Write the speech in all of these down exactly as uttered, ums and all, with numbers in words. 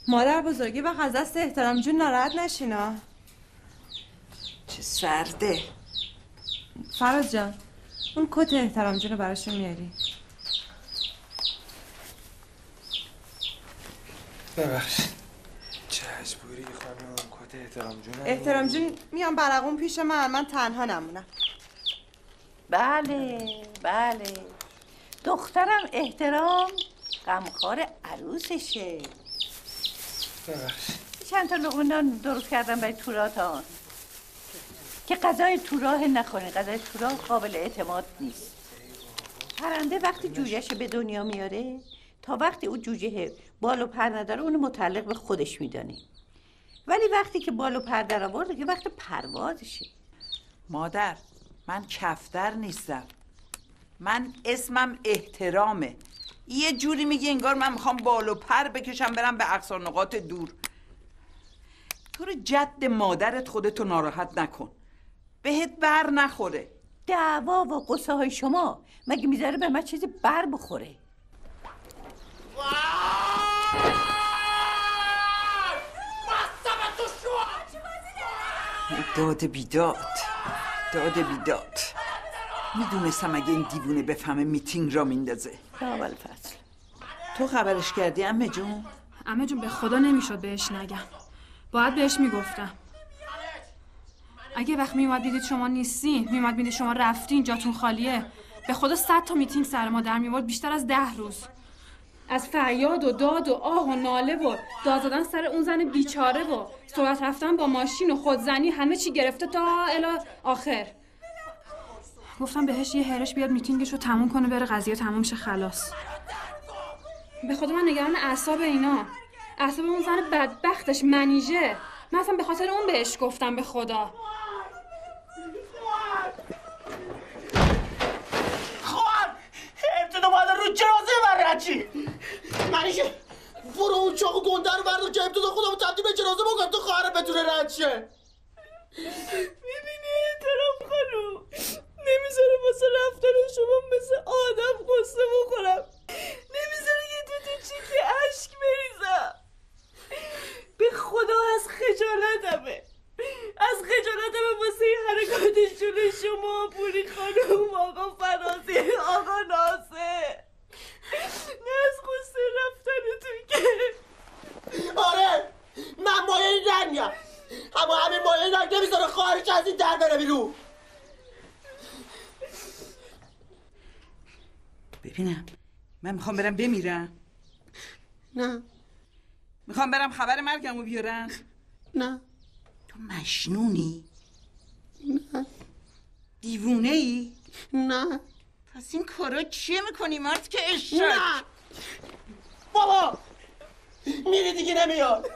مادر بزرگی وقت از دست احترام جون ناراحت نشینا. چه سرده. فراز جان اون کت احترام جون رو براشون میاری؟ ببخشید چه مجبوری خانم کت احترام جون احترام جون میام برقون پیش من، من تنها نمونم. بله بله دخترم احترام غمخوار عروسشه. ببخشید چند تا لقمه نان درست کردم برای توراتان که غذای تو راه نخوره. غذای تو راه قابل اعتماد نیست. پرنده وقتی جوجهش به دنیا میاره تا وقتی اون جوجه بال و پر نداره اونو متعلق به خودش میدانه، ولی وقتی که بال و پر در آورده که وقت پروازشه. مادر من کفتر نیستم، من اسمم احترامه. یه جوری میگی انگار من میخوام بال و پر بکشم برم به اقصی نقاط دور. تو رو جد مادرت خودتو ناراحت نکن، بهت بر نخوره. دعوا و قصه های شما مگه میذاره به من چیزی بر بخوره؟ داد بیداد داد بیداد. میدونستم اگه این دیوونه بفهمه میتینگ را میندازه. اول فصل تو خبرش کردی عمه جون؟ عمه جون به خدا نمیشد بهش نگم، باید بهش میگفتم. اگه وقت میومد دیدید شما نیستین، میومد دیدید شما رفتین جاتون خالیه، به خدا صد تا میتینگ سر ما در میورد بیشتر از ده روز. از فریاد و داد و آه و ناله و داد دادن سر اون زن بیچاره و سرعت رفتن با ماشین و خودزنی، همه چی گرفته تا الی آخر. گفتم بهش یه هرش بیاد میتینگش رو تموم کنه بره قضیه تموم شه خلاص. به خدا من نگران اعصاب اینا، اعصاب اون زن بدبختش منیژه. من اصلا به خاطر اون بهش گفتم به خدا. خواهر ابتدا باید رو جنازه من رچی منیژه برو اون چاق و گنده رو بردار که ابتدا خودمو تبدیل به جنازه بکنم تو خواهرت بتونه رد شه. میبینی احترام خانوم نمیذاره واسه رفتار شما مثل آدم قصه بخورم، نمیذاره یه دو تا چیکی عشق بریزم. به خدا از خجالتمه، از خجالتمه واسه حرکات جلوی شما پوری خانوم، آقا فرازی، آقا ناصر، نه از قصه رفتنتون که. آره من مایه این رنگم، اما همین مایه این رنگ نمیذاره خواهرش از این در بره بیرون. ببینم من میخوام برم بمیرم. نه میخوام برم خبر مرگمو بیارم. نه تو مجنونی؟ نه دیوونه ای؟ نه پس این کارا چیه میکنی مرد که اشک؟ نه بابا میری دیگه نمیاد.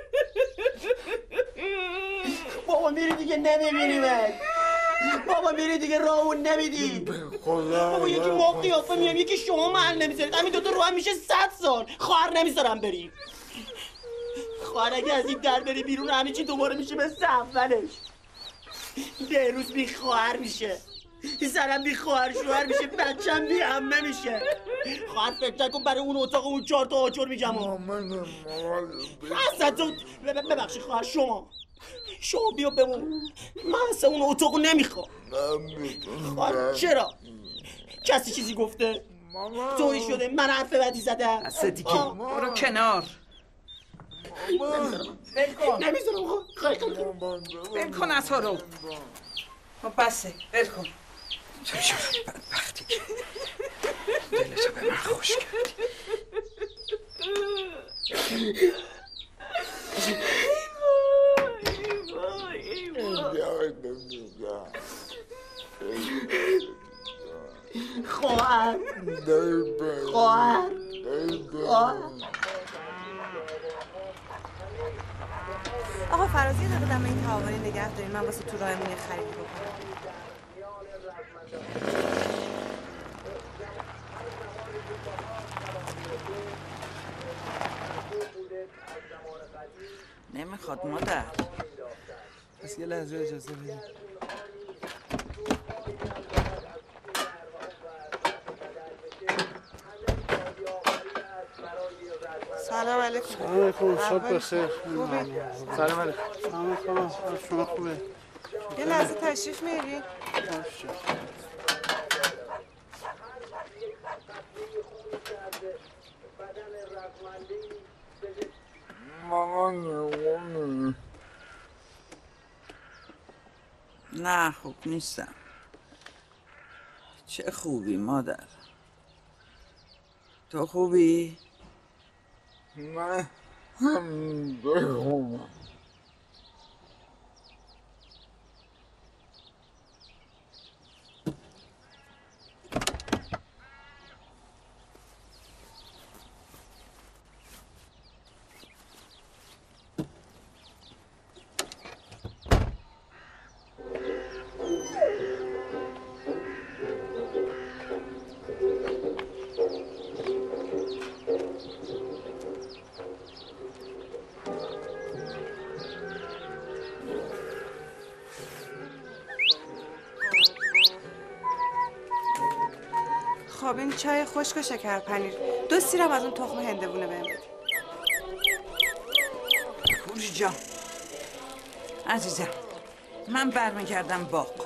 بابا میری دیگه نمیبینیمت. بابا میری دیگه راهمون نمیدی. بابا یکی ما قیافه میام یکی شما محل نمیذارید، همین دوتا رو هم میشه صد سال. خواهر نمیذارم بریم. خواهر اگه از این در بری بیرون همه چی دوباره میشه مثل اولش. بهروز بی خواهر میشه، زنم بی خواهر شوهر میشه، بچم بی عمه میشه. خواهر فکر نکن برای اون اتاق اون چهار تا آجر میگم. اصلا تو ببخشید خواهر شما شما بیا بمون، من اصلا اون اتاقو نمیخوام. خواهر چرا؟ کسی چیزی گفته؟ طوری شده من حرف بدی زدم؟ اصلا دیگه برو کنار. نمیذارم خواهر بل کن اصلا رو. بسه بل کن. تو چه بدبختی که دلتو به من خوش کردی. خواهر خواهر خواهر آقا فرازی دقیقه دم این تعاونی نگه دارین، من واسه تو راهمون یه خریدی بکنم. نمیخواد مادر. پس یه لحظه اجازه بدید. ساعت سلام علیکم. سلام علیکم. صبح بخیر. سلام علیکم. سلام سلام. شما خوبه؟ یه لحظه تشریف میاری؟ نه خوب نیستم. چه خوبی مادر؟ تو خوبی؟ من هم بخونم. خب این چای خشک و شکر پنیر دو سیرم از اون تخم هندوونه بهم بده. پوری جان عزیزم من برمیگردم باغ.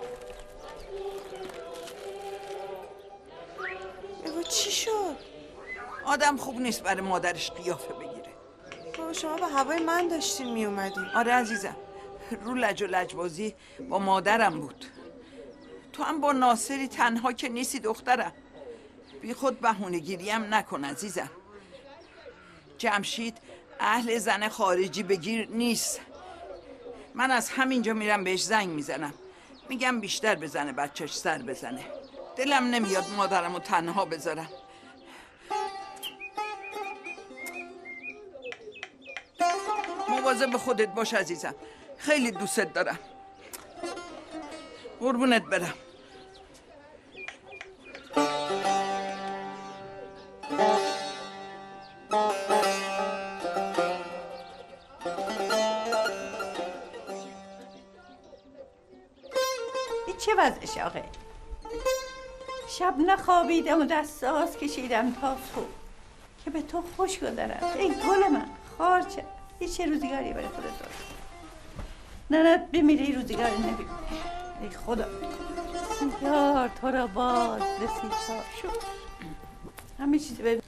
بگو چی شد؟ آدم خوب نیست برای مادرش قیافه بگیره. بابا شما به هوای من داشتین می اومدین. آره عزیزم رو لج و لجبازی با مادرم بود. تو هم با ناصری تنها که نیستی دخترم. بی خود بهونه‌گیری هم نکن عزیزم. جمشید اهل زن خارجی بگیر نیست. من از همینجا میرم بهش زنگ میزنم میگم بیشتر بزنه بچهش سر بزنه. دلم نمیاد مادرم رو تنها بذارم. مواظب خودت باش عزیزم. خیلی دوستت دارم. قربونت برم. این چه وضعش آقه؟ شب نخوابیدم و دست آز کشیدم تا صبح که به تو خوش گذرم. ای گل من خارچه این چه روزگاری برای خودت دارم. ننت بمیره این روزگاری نبیم. ای خدا یار تو را باز رسید تا شد همه چیزی ببین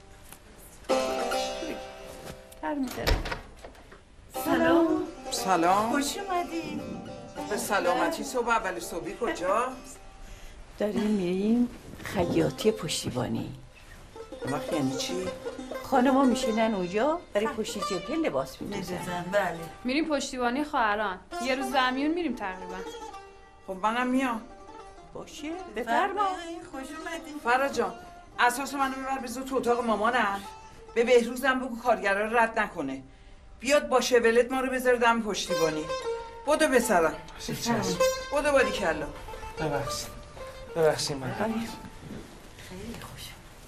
تر میدارم. سلام. سلام. خوش اومدی. به سلامتی. صبح اول صبحی کجا؟ داریم میریم خیاطی پشتیبانی. وقت یعنی چی؟ خانم‌ها میشینن اونجا برای پشتی جبهه لباس می‌دوزن. بله. میریم پشتیبانی خواهران. یه روز زمیون میریم تقریبا. خب منم میام. باشه بفرما. خوش اومدی. فرا جان اساس منو ببر بذار تو اتاق مامانم. به بهروزم بگو کارگرا رو رد نکنه. بیاد با شولت ما رو بذاره دم پشتیبانی. بدو بسرم. بدو باری کلا. ببخشید. ببخشید من. خیلی خوش.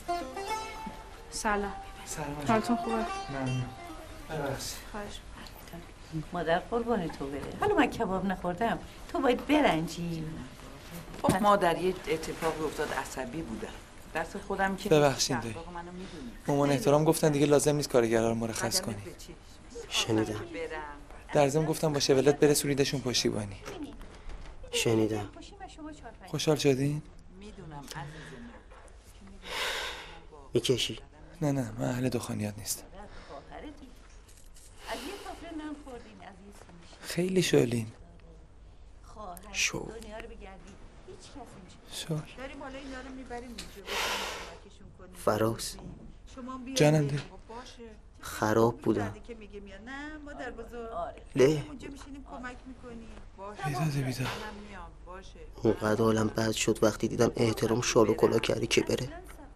سلام. سلام. حالتون خوبه؟ ممنون. ببخشید. خواهش. مادر قربان تو بره. حالا من کباب نخوردم. تو باید برنجی. خب مادر یه اتفاقی افتاد عصبی بودم. دست خودم که ببخشید دایی. مامان احترام گفتن دیگه لازم نیست کارگرا رو مرخص کنی. شنیدم. در ضمن گفتم با شولت برسونیدشون پشتیبانی. شنیدم. خوشحال شدین؟ میدونم عزیزم. میکشی؟ نه نه من اهل دخانیات نیستم. خیلی شالین. شو. شال. فراز. جانم داری. خراب بودم. له. بیداده بیداد. اونقدر حالم بد شد وقتی دیدم احترام شال و کلا کردی که بره.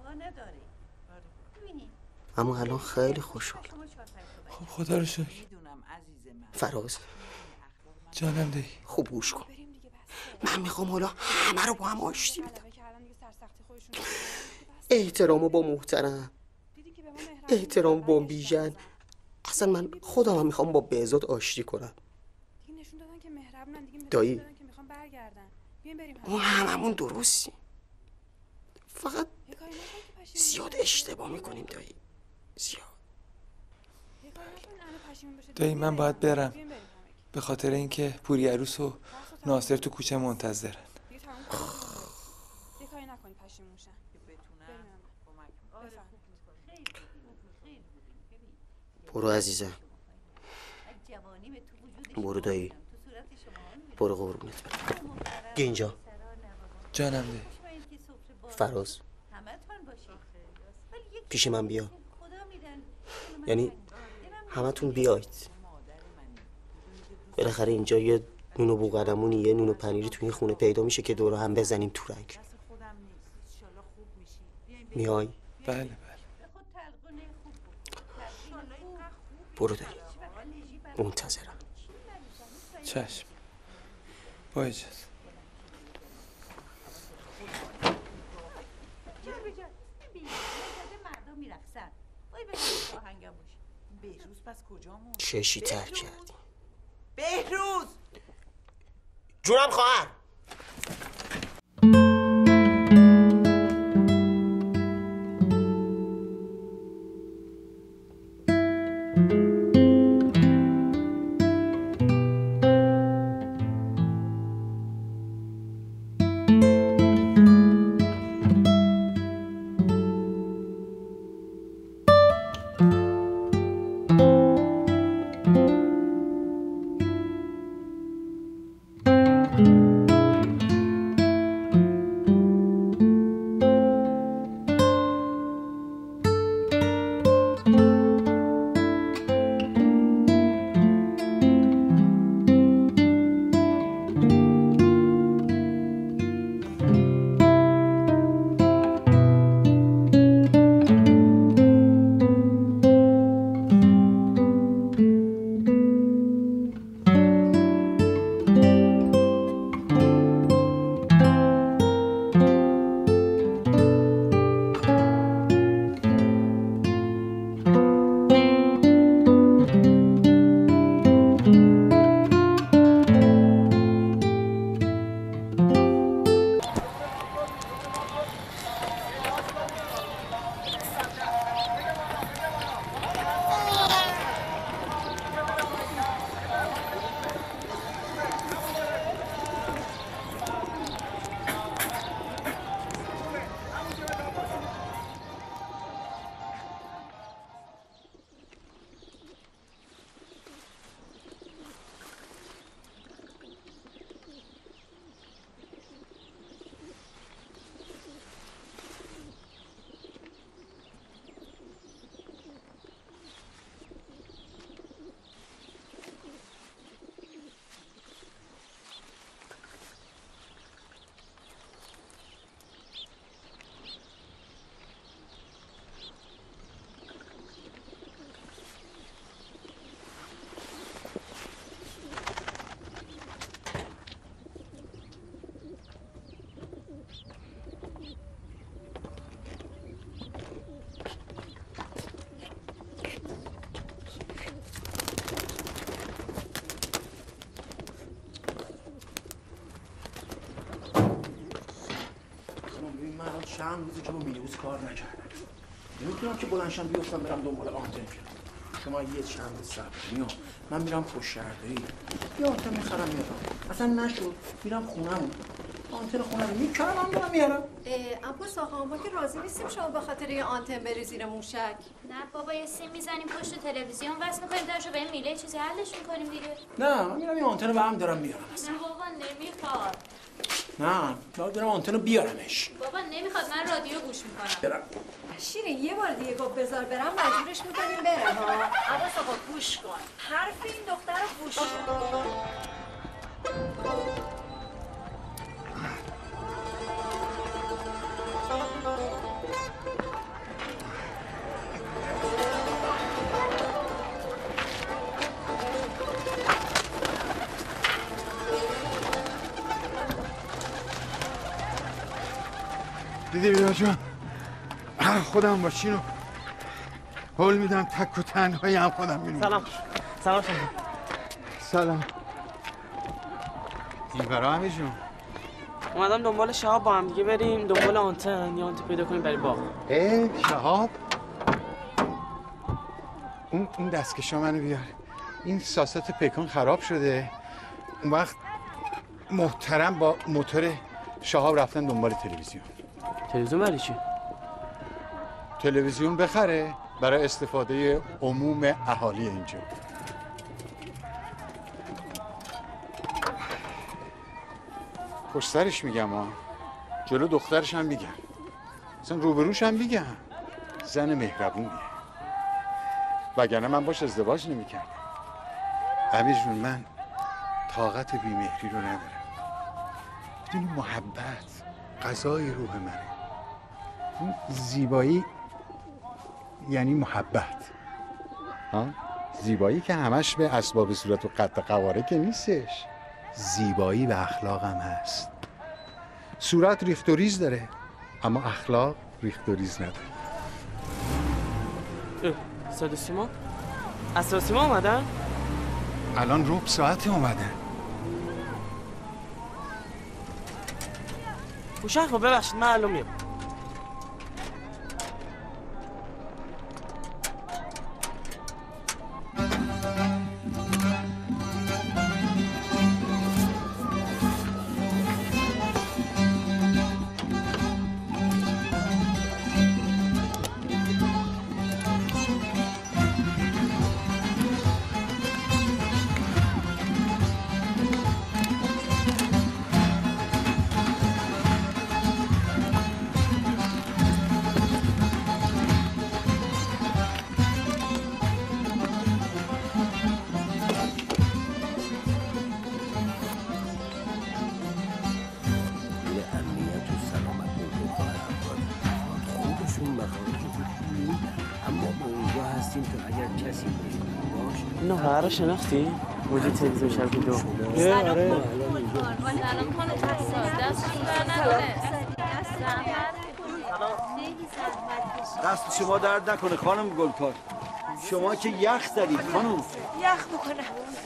اما الان خیلی خوشحالم. خب خدا رو شکر. فراز جانم دایی. خوب گوش کن. من میخوام حالا همه رو با هم آشتی بدم. احترامو با محترم، احترام با بیژن. اصلا من خودم هم میخوام با بهزاد آشتی کنم. دایی ما هممون درستیم، فقط زیاد اشتباه میکنیم دایی، زیاد. دایی من باید برم به خاطر اینکه پوری عروس و ناصر تو کوچه منتظرن. برو عزیزم، برو دایی، برو قربونت برم. اینجا جانم دایی. فراز پیش من بیا، یعنی همتون بیاید. بالاخره اینجا یه نون و بوقلمونی، یه نون و پنیری توی این خونه پیدا میشه که دور هم بزنیم تورک. میای؟ بله بله. برو دایی، منتظرم. چشم. با اجازه. بهروز پس کجا موند؟ چشی تر کردی؟ بهروز جونم خواهر. چند روزی که با میلیوز کار نکردم، نمیتونم که بلندشم بیفتم برم دنبال آنتن که شما یه چند روز صبر کنید. من میرم پشت شهرداری یه آنتن میخرم میارم، اصلا نشد میرم خونم آنتن خونم میکنم هم دارم میارم. عباس آقا ما که راضی نیستیم شما به خاطر یه آنتن بری زیر موشک. نه بابا یه سیم میزنیم پشت تلویزیون وصل میکنیم درشو به این میله چیزی حلش میکنیم دیگه. نه من میرم این آنتن رو به هم دارم میارم. نه بابا نمیخواد. نه باید برم آنتن رو بیارمش. بابا نمیخواد، من رادیو گوش میکنم. برم. شیرین یه بار دیگه گفت بذار برم مجبورش میکنیم بره ها. عباس آقا گوش کن، حرف این دختر رو گوش کن. دیدی بیدا جان، خودم ماشین رو هول میدم تک و تنهایی هم خودم میرونم. سلام سلام شما. سلام. این برا همی جون اومدم دنبال شهاب با هم دیگه بریم دنبال آنتن یا آنتن پیدا کنیم برای باغ. اه شهاب اون اون دستکشا منو بیار. این ساسات پیکان خراب شده. اون وقت محترم با موتور شهاب رفتن دنبال تلویزیون. تلویزیون برای چی؟ تلویزیون بخره برای استفاده عموم اهالی اینجا. پشت سرش میگم ها، جلو دخترش هم میگم، اصلا روبروش هم میگم، زن مهربونیه، وگرنه من باش ازدواج نمیکردم. امیر جون من طاقت بیمهری رو ندارم. بدونی محبت غذای روح منه. اون زیبایی یعنی محبت. ها؟ زیبایی که همش به اسباب صورت و قد قواره که نیستش. زیبایی و اخلاق هم هست. صورت ریخت و ریز داره اما اخلاق ریخت و ریز نداره. صدا سیما؟ از سیما اومدن؟ الان ربع ساعت اومدن. پوشن خب ببخشید من الان میام. رو شناختی؟ موجود تلویزیون شبکه دو. سلام آره. سلام خانم حساس دستشون بر نکنه. دست شما درد نکنه خانم گلکار. شما که یخ زدید خانم. یخ بکنم.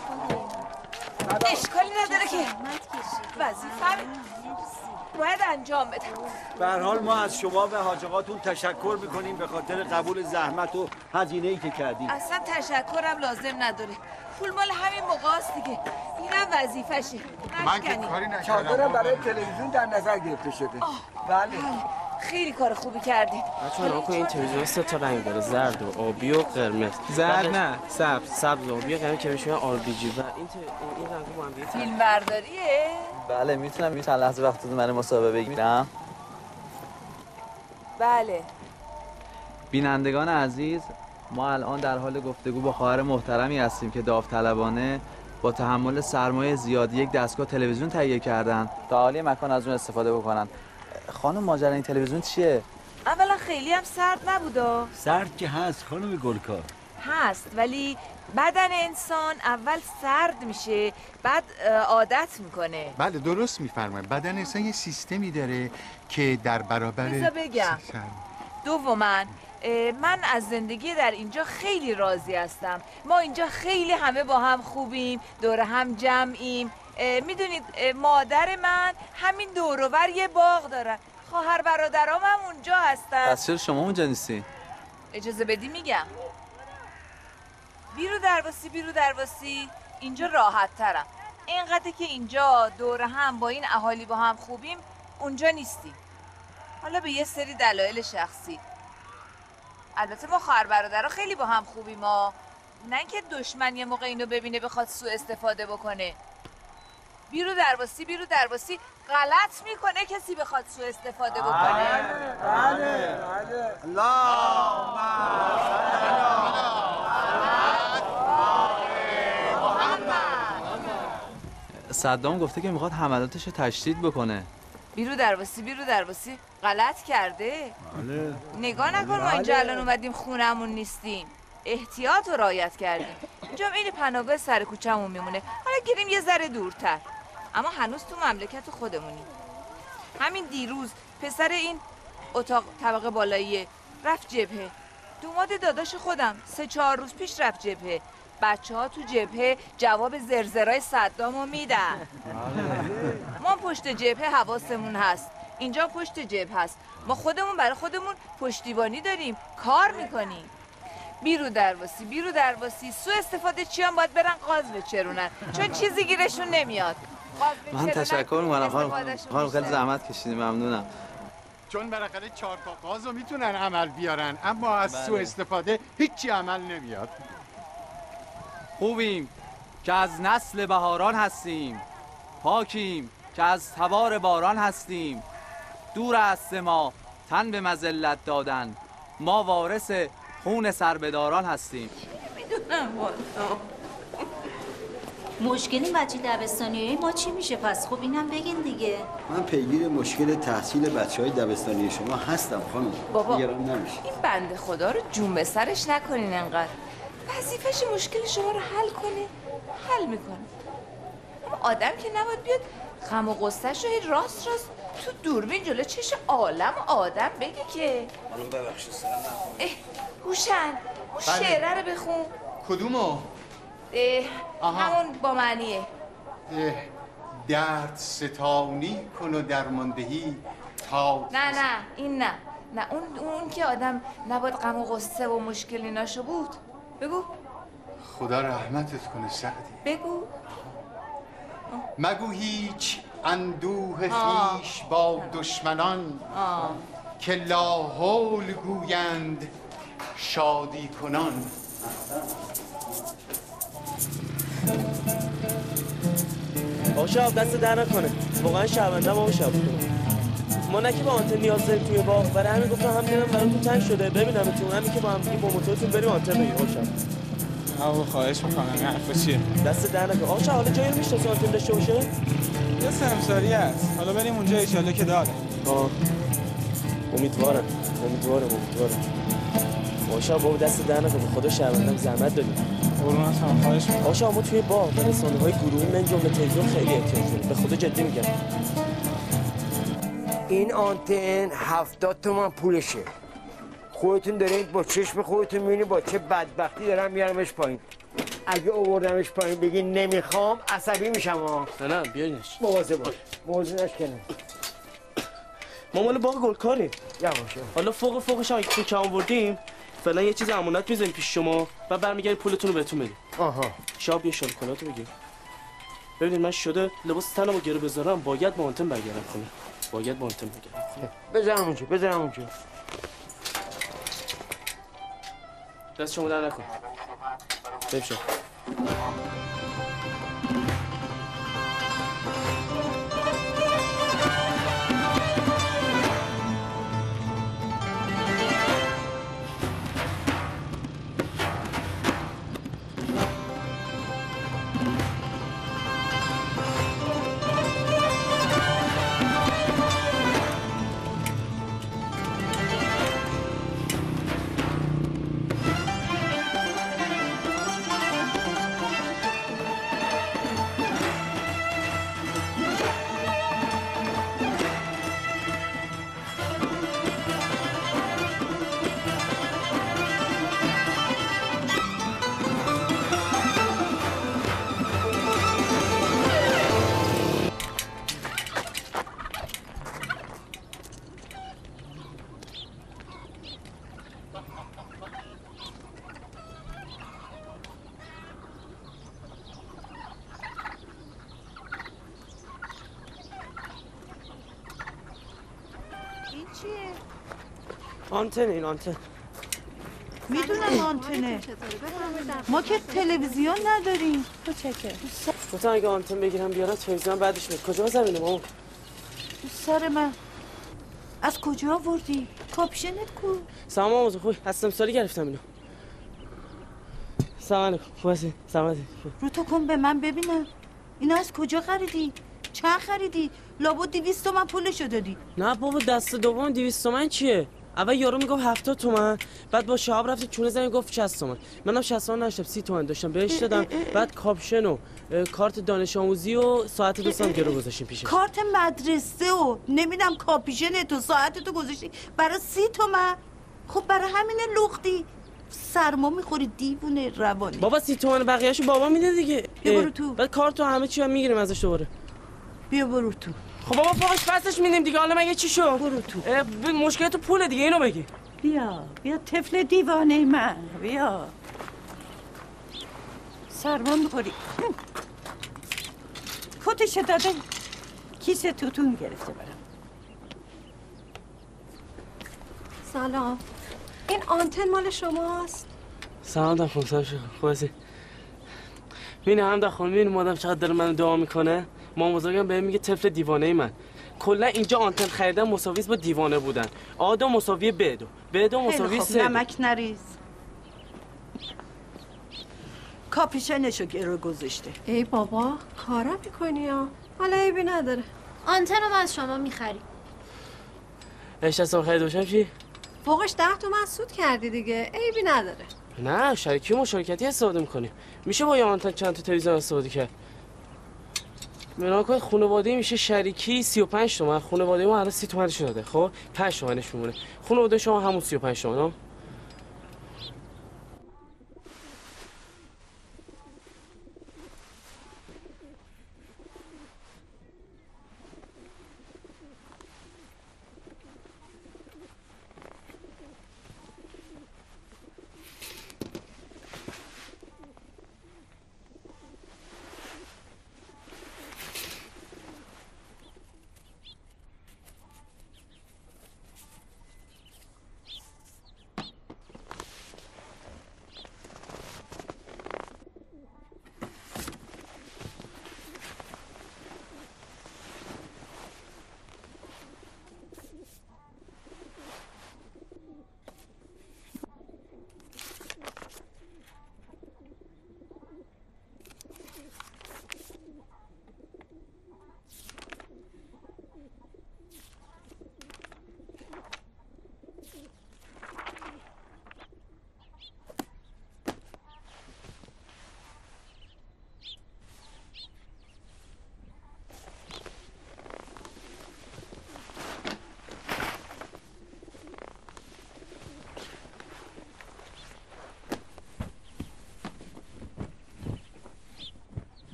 اشکالی نداره که وظیفه باید انجام بدم. به هر حال ما از شما و حاج آقاتون تشکر میکنیم به خاطر قبول زحمت و هزینه ای که کردید. اصلا تشکرم لازم نداره. پول مال همین موقع است دیگه. اینم وظیفشه. من که کاری نکردم. چادرم برای تلویزیون در نظر گرفته شده. بله. خیلی کار خوبی کردین. بچه‌ها نگاه کن این تلویزیون سه تا رنگ داره، زرد و آبی و قرمز. زرد نه، سبز. سبز و آبی و قرمز که میشه آر بی جی و این این رنگا با هم دیگه فیلم برداریه؟ بله میتونم این چند لحظه وقت من مسابقه بگیرم؟ بله. بینندگان عزیز، ما الان در حال گفتگو با خواهر محترمی هستیم که داوطلبانه با تحمل سرمایه زیادی یک دستگاه تلویزیون تهیه کردن تا اهالی مکان از اون استفاده بکنن. خانم ماجرا این تلویزیون چیه؟ اولا خیلی هم سرد نبودا. سرد که هست خانم گلکار. هست ولی بدن انسان اول سرد میشه بعد عادت میکنه. بله درست میفرمایید. بدن انسان یه سیستمی داره که در برابر بذار بگم. دوما من از زندگی در اینجا خیلی راضی هستم. ما اینجا خیلی همه با هم خوبیم، دور هم جمعیم. میدونید مادر من همین دور و بر یه باغ داره. خواهر برادرام هم اونجا هستن. پس چرا شما اونجا نیستی؟ اجازه بدی میگم. بیرو درواسی بیرو درواسی اینجا راحت ترم. اینقدر که اینجا دور هم با این اهالی با هم خوبیم اونجا نیستی. حالا به یه سری دلایل شخصی. البته ما خواهر برادرها خیلی با هم خوبیم ما. نه اینکه دشمن یه موقع اینو ببینه بخواد سوء استفاده بکنه. بیرو درواسی بیرو درواسی غلط میکنه کسی بخواد سوء استفاده بکنه. بله بله. اللهم صدام گفته که میخواد حملاتش رو تشدید بکنه. بیرو درواسی بیرو درواسی غلط کرده. بله. نگاه نکن ما اینجا الان اومدیم خونمون نیستیم. احتیاط رو رعایت کردیم. اینجا این پناهگاه سر کوچه‌مون میمونه. حالا گیریم یه ذره دورتر. اما هنوز تو مملکت خودمونیم. همین دیروز پسر این اتاق طبقه بالایی رفت جبهه. دوماد داداش خودم سه چهار روز پیش رفت جبهه. بچه ها تو جبهه جواب زرزرای صدامو میدن. ما پشت جبهه حواسمون هست. اینجا پشت جبهه هست. ما خودمون برای خودمون پشتیبانی داریم. کار میکنیم. بیرو درواسی بیرو درواسی سو استفاده چیان باید برن قاز بچرونن چون چیزی گیرشون نمیاد. من تشکر میکنم خانم. خانم خیلی زحمت کشیدیم، ممنونم. چون بالاخره چهار تا قاز رو میتونن عمل بیارن، اما از بله. سوء استفاده هیچی عمل نمیاد. خوبیم که از نسل بهاران هستیم، پاکیم که از تبار باران هستیم. دور است ما تن به مذلت دادن، ما وارث خون سربداران هستیم. میدونم والا مشکل بچه دبستانی ما چی میشه پس؟ خب اینم بگین دیگه. من پیگیر مشکل تحصیل بچه های دبستانی شما هستم خانم. بابا نمیشه. این بنده خدا رو جون به سرش نکنین انقدر. وظیفش مشکل شما رو حل کنه، حل میکنه. اما آدم که نباید بیاد غم و غصه‌ش رو راست راست تو دوربین جلو چش عالم و آدم بگه که. خانم ببخشید سلام. هوشن اون شعره رو بخون. کدومو؟ همون با معنیه. درد ستانی کن و درماندهی تا نه نه این نه نه اون اون که آدم نباید غم و غصه و مشکلی ناشو بود. بگو. خدا رحمتت کنه سعدی. بگو. مگو هیچ اندوه خیش با دشمنان آه. که لاحول گویند شادی کنان. آشا دست در نکنه، واقعا شرمنده ما شب ما نه که با آنتن نیاز داریم توی باغ، برای همین گفتم هم دلم براتون تنگ شده ببینمتون، همین که با هم دیگه با موتورتون بریم آنتن بگیریم. آشا آقا خواهش میکنم، این حرفا چیه؟ دست در نکنه. آشا حالا جایی رو میشناسی آنتن داشته باشه؟ یه سمساری هست، حالا بریم اونجا ایشالله که داره. آه امیدوارم امیدوارم امیدوارم. آشا بابا دست در نکنه، خدا شرمندم زحمت دادیم. قربونت هم خواهش میکنم. آشا ما توی باغ رسانه‌های گروهی من جمله تلویزیون خیلی احتیاج داریم، به خدا جدی میگم. این آنتن هفتاد تومن پولشه. خودتون دارین با چشم خودتون میبینید با چه بدبختی دارم میارمش پایین. اگه آوردمش پایین بگین نمیخوام عصبی میشم ها. نه نه بیارینش. مواظب باش. موضوع نشکنه. ما مال باغ گلکاریم. یواش. حالا فوق فوقش هم که کم آوردیم فعلا یه چیز امانت میذاریم پیش شما و برمیگردیم پولتون رو بهتون بدیم. آها. شاب یه شالکاناتو بگیر. ببینید من شده لباس تنمو گره بذارم باید با آنتن برگردم خونه. باید با آنتن برگردم خونه. بذارم اونجا، بذارم اونجا. دست شما در نکن. ببشو. آنتن این آنتن میدونم آنتنه. ما که تلویزیون نداریم. تو چکه؟ گفتم اگه آنتن بگیرم بیارم تلویزیون بعدش میاد. کجا زمینه مامان؟ سر من. از کجا آوردی؟ کاپشنت کو؟ سلام آموزه خوبی؟ از سمساری گرفتم اینو. سلام علیکم. خوب هستی؟ سلام علیکم. رو تو کن به من ببینم. اینا از کجا خریدی؟ چند خریدی؟ لابد دویست تومن پولشو دادی. نه بابا دست دوم دویست تومن چیه؟ اول یارو میگفت هفتاد تومن، بعد با شهاب رفت چونه زنگ گفت شصت تومن. منم شصت تومن نداشتم، سی تومن داشتم بهش دادم. بعد کاپشن و کارت دانش آموزی و ساعت دوستم گرو گذاشتیم پیشش. کارت مدرسه و نمیدم کاپشن تو ساعت تو گذاشتی برای سی تومن. خب برای همین لختی سرما میخوری دیوونه روانی. بابا سی تومن بقیه‌اشو بابا میده دیگه. بیا برو تو. بعد کارت و همه چی هم میگیریم ازش دوباره. بیا برو تو. خب بابا فوقش پسش میدیم دیگه. حالا مگه چی شو؟ برو تو. مشکل تو پول دیگه، اینو بگی. بیا بیا طفل دیوانه من بیا سرما میخوری کتش داده کیسه توتون گرفته برم. سلام، این آنتن مال شماست؟ سلام دخون سلام شکر خوب هستی؟ ببین هم دخون ببین مادم چقدر داره منو دعا میکنه. مام بزرگم بهم میگه طفل دیوانه ای من. کلا اینجا آنتن خریدن مساوی با دیوانه بودن. آ دو مساوی ب دو ب دو مساوی سه. نمک نریز. کاپیشنشو گرو گذاشته. ای بابا کارا میکنی ها، حالا عیبی نداره. آنتن رو از شما میخریم. اشتر سال خرید باشم چی؟ فوقش ده تومن سود کردی دیگه، عیبی نداره. نه شریکی و مشارکتی استفاده میکنیم. میشه با یه آنتن چند تا تلویزیون استفاده کرد. بنا کن خانواده میشه شریکی سی و پنج تومن، خانواده ما الان سی تومن شده. خب پنج تومنش میمونه. خانواده شما همون سی و پنج تومن.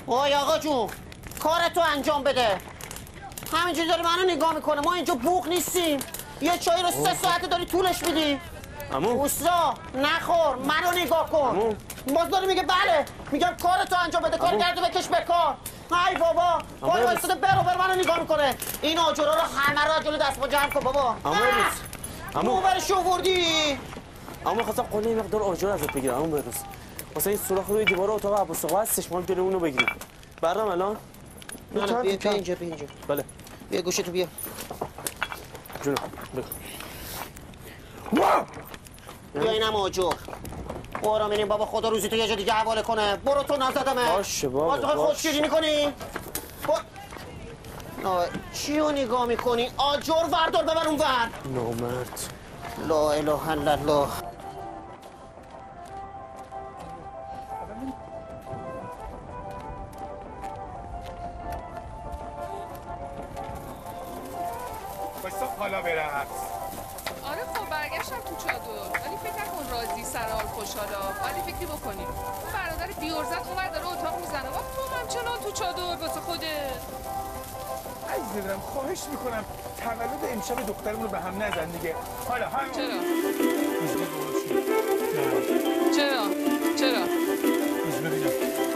وای آقا جون کارتو انجام بده. همینجوری داری منو نگاه میکنه. ما اینجا بوق نیستیم. یه چای رو سه ساعته داری طولش میدی. عمو اوستا نخور منو نگاه کن. باز داری میگه بله. میگم کارتو انجام بده. کار کردو بکش به کار. ای بابا وای وایساده برو بر منو نگاه میکنه. این آجرا رو همه رو جلو دست با جمع کن بابا. عمو عمو برش آوردی. عمو خواستم قله یه مقدار آجر ازت بگیرم عمو بروز. واسه این سوراخ روی دیوار اتاق عباس آقا هستش، ما جلوی اونو بگیریم. برام الان نه نه بیا اینجا بیا اینجا. بله بیا گوشتو بیا. جلو بگو. بیا اینم آجر. برو میریم بابا خدا روزی تو یه جا دیگه حواله کنه. برو تو نزدمه. باشه بابا. باز خود شیرینی کنی؟ با... چی رو نگاه میکنی؟ آجر وردار ببر اون ور. نامرد. لا اله الا الله. بایستا حالا برقص. آره خب برگشتم تو چادر ولی فکر نکن راضی سرحال خوشحالا. ولی فکری بکنیم اون برادر بیورزت اونور داره اتاق میزنه وقت تو همچنان تو چادر واسه خودت. عزیز دلم خواهش میکنم تولد امشب دخترمون رو به هم نزن دیگه. حالا هم چرا؟ چرا؟ چرا؟ ببینم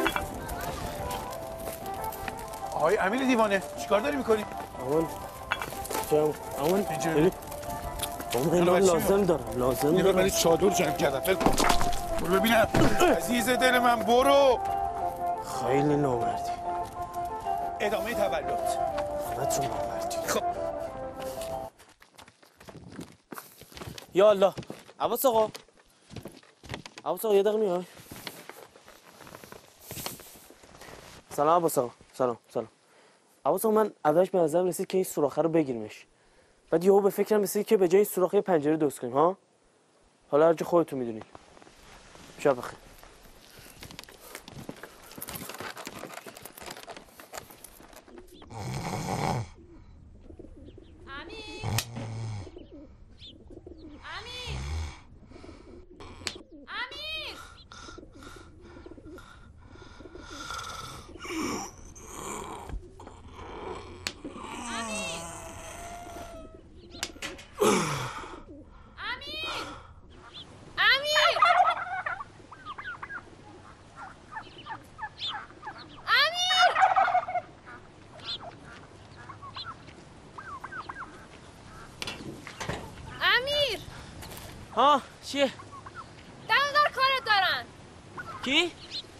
آقای امیر دیوانه چیکار داری میکنی؟ آمون جام آمون ببین بابا این لازم دارم لازم دارم من چادر جمع کردم فکر کن برو ببینم عزیز دل من برو. خیلی نامردی. ادامه تولد همتون نامردی. خب یا الله عباس آقا عباس آقا یه دقیقه میای. سلام عباس آقا. سلام سلام عباس آقا من اولش به نظرم رسید که این سوراخه رو بگیریمش. بعد یهو به فکرم رسید که به جای این سوراخ یه پنجره درست کنیم ها. حالا هر جا خودتون میدونید. شب بخیر. ها چیه؟ دمدار کارت دارن. کی؟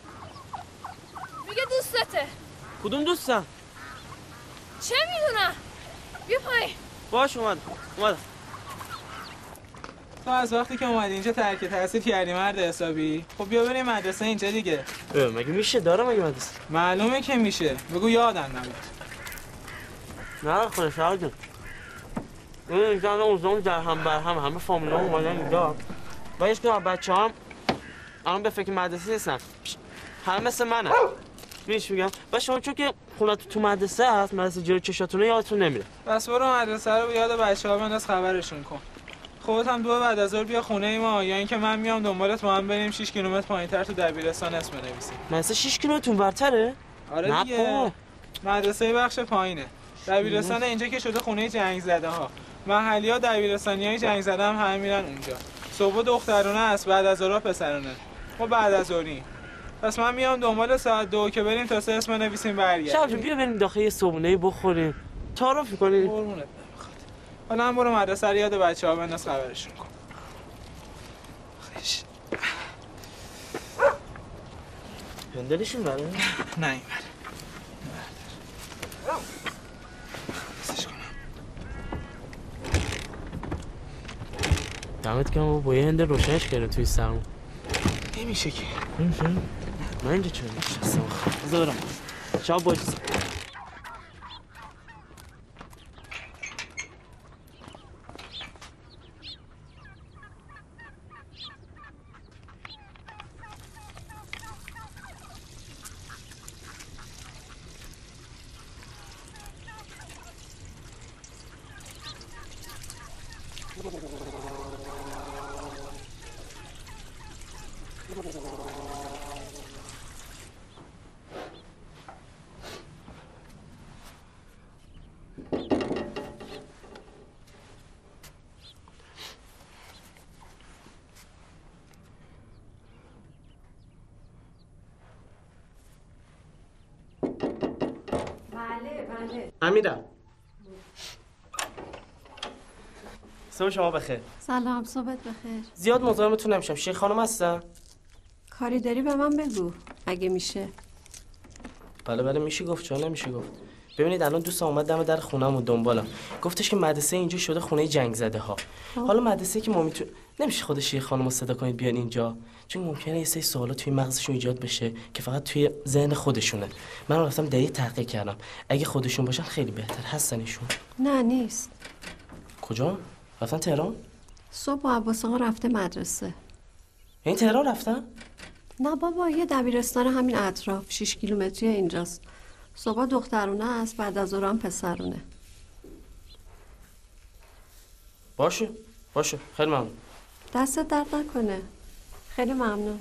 میگه دوستته. کدوم دوستم؟ چه میدونم. بیا پایین. باش اومد اومد. تو از وقتی که اومدی اینجا ترک تحصیل کردی مرد حسابی. خب بیا بریم مدرسه اینجا دیگه. مگه میشه داره مگه مدرسه؟ معلومه که میشه. بگو یادم نبود. نه خونه شهر جون. این اینجا اوزان در هم بر هم همه فامیلا اومدن اینجا. باید که بچه هم الان به فکر مدرسه نیستن. همه مثل منه. میش میگم و شما چون که خونه تو مدرسه هست مدرسه جلو چشاتونه یادتون نمیره. بس برو مدرسه رو یاد بچه‌ها بنداز خبرشون کن. خودت هم دو بعد از ظهر بیا خونه ما یا اینکه من میام دنبالت با هم بریم شش کیلومتر پایین‌تر تو دبیرستان اسم بنویسیم. مدرسه شش کیلومتر اونورتره؟ آره دیگه. مدرسه بخش پایینه. دبیرستان اینجا که شده خونه جنگ زده ها. محلی‌ها دبیرستانیای جنگ زده هم همه میرن اونجا. صبح دخترونه است بعد از ظهر پسرونه. ما بعد از ظهری. پس من میام دنبال ساعت دو که بریم تا سه اسم نویسیم برگردیم. شب بیا بریم داخل یه صبحونه بخوریم. تعارف می‌کنی؟ قربونت نمیخواد. حالا هم برو مدرسه رو یاد بچه‌ها بنداز خبرشون کن. خیش. هندلشون بره؟ نه این بره. دمت گرم با یه هند روشنش کردیم توی سرمون. نمیشه که. نمیشه؟ من اینجا چرا نشستم؟ بذار برم. شب باش. بله بله. امیرم صبح شما بخیر. سلام، صبحت بخیر. زیاد مزاحمتون نمیشم. شیخ خانم هستن؟ کاری داری به من بگو اگه میشه. بله بله میشه گفت، چرا نمیشه گفت. ببینید الان دوست اومد دم در خونه‌مون دنبالم. گفتش که مدرسه اینجا شده خونه جنگ زده ها. حالا مدرسه که ما میتون نمیشه خود شیخ خانم صدا کنید بیان اینجا، چون ممکنه یه سری سوالا توی مغزشون ایجاد بشه که فقط توی ذهن خودشونه. من رفتم دقیق تحقیق کردم. اگه خودشون باشن خیلی بهتر. هستن ایشون؟ نه نیست. کجا؟ رفتن تهران؟ صبح با عباس آقا رفته مدرسه. این تهران رفتن؟ نه بابا، یه دبیرستان همین اطراف شش کیلومتری اینجاست. صبح دخترونه است، بعد از ظهر پسرونه. باشه باشه، خیلی ممنون. دستت درد نکنه. خیلی ممنون.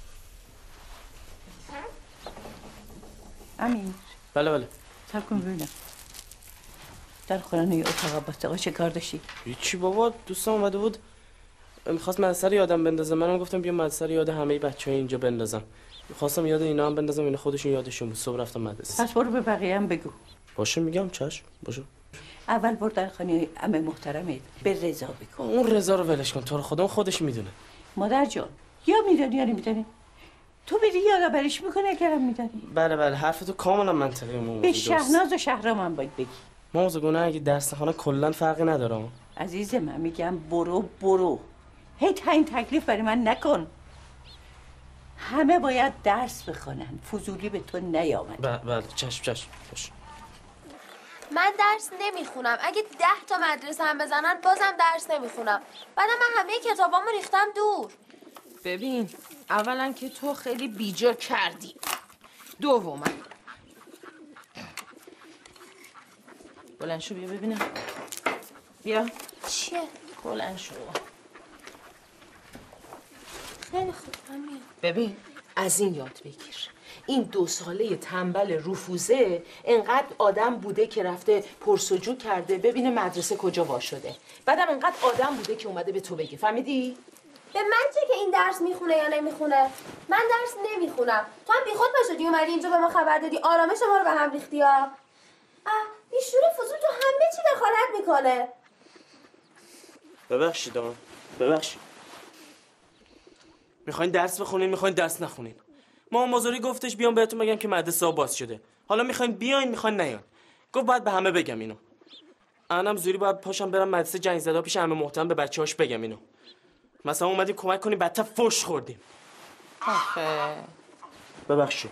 امیر. بله بله. صبر کن ببینم. در خونه اتاق عباس آقا چه کار داشتی؟ هیچی بابا، دوستم اومده بود میخواست مدرسه رو یادم بندازم. منم گفتم بیا مدرسه رو یاد همه بچه‌ها اینجا بندازم. خواستم یاد اینا هم بندازم، اینا خودشون یادشون بود. صبح رفتم مدرسه. پس برو به بقیه هم بگو. باشه میگم، چشم باشه. اول برو در خانه عمه محترمت به رضا بگو. اون رضا رو ولش کن، تو رو خدا اون خودش میدونه. مادر جان یا میدونی یا نمیدونی؟ تو بری یادآوریش میکنی اگرم میدونی. بله بله، حرفتو کاملا منطقی مون. به شهناز و شهرام هم باید بگی. موضوع گونه اگه درس نخونه کلا فرقی نداره. عزیز من میگم برو برو. هی تعیین تکلیف برای من نکن. همه باید درس بخونن، فضولی به تو نیامد. بله بله، چشم چشم باشه. من درس نمیخونم. اگه ده تا مدرسه هم بزنن بازم درس نمیخونم. بعدم من همه کتابامو ریختم دور. ببین، اولا که تو خیلی بیجا کردی. دوما بلند شو بیا ببینم. بیا. چیه؟ بلند شو. خیلی خوب همین. ببین، از این یاد بگیر. این دو ساله تنبل رفوزه انقدر آدم بوده که رفته پرسجو کرده ببینه مدرسه کجا وا شده. بعدم انقدر آدم بوده که اومده به تو بگه. فهمیدی؟ به من چه که این درس میخونه یا نمیخونه؟ من درس نمیخونم. تو هم بیخود باشدی اومدی اینجا به ما خبر دادی آرامش ما رو به هم ریختی ها. بیشور فضول تو همه چی دخالت میکنه. ببخشید آقا، ببخشید. میخواین درس بخونین، میخواین درس نخونین. ما مازوری گفتش بیام بهتون بگم که مدرسه ها باز شده. حالا میخواین بیاین، میخواین نیاین. گفت باید به همه بگم اینو. منم زوری باید پاشم برم مدرسه جنگ زده پیش عمه محترم به بچه‌هاش بگم اینو. مثلا اومدیم کمک کنیم بدتر فوش خوردیم. آخه ببخشید.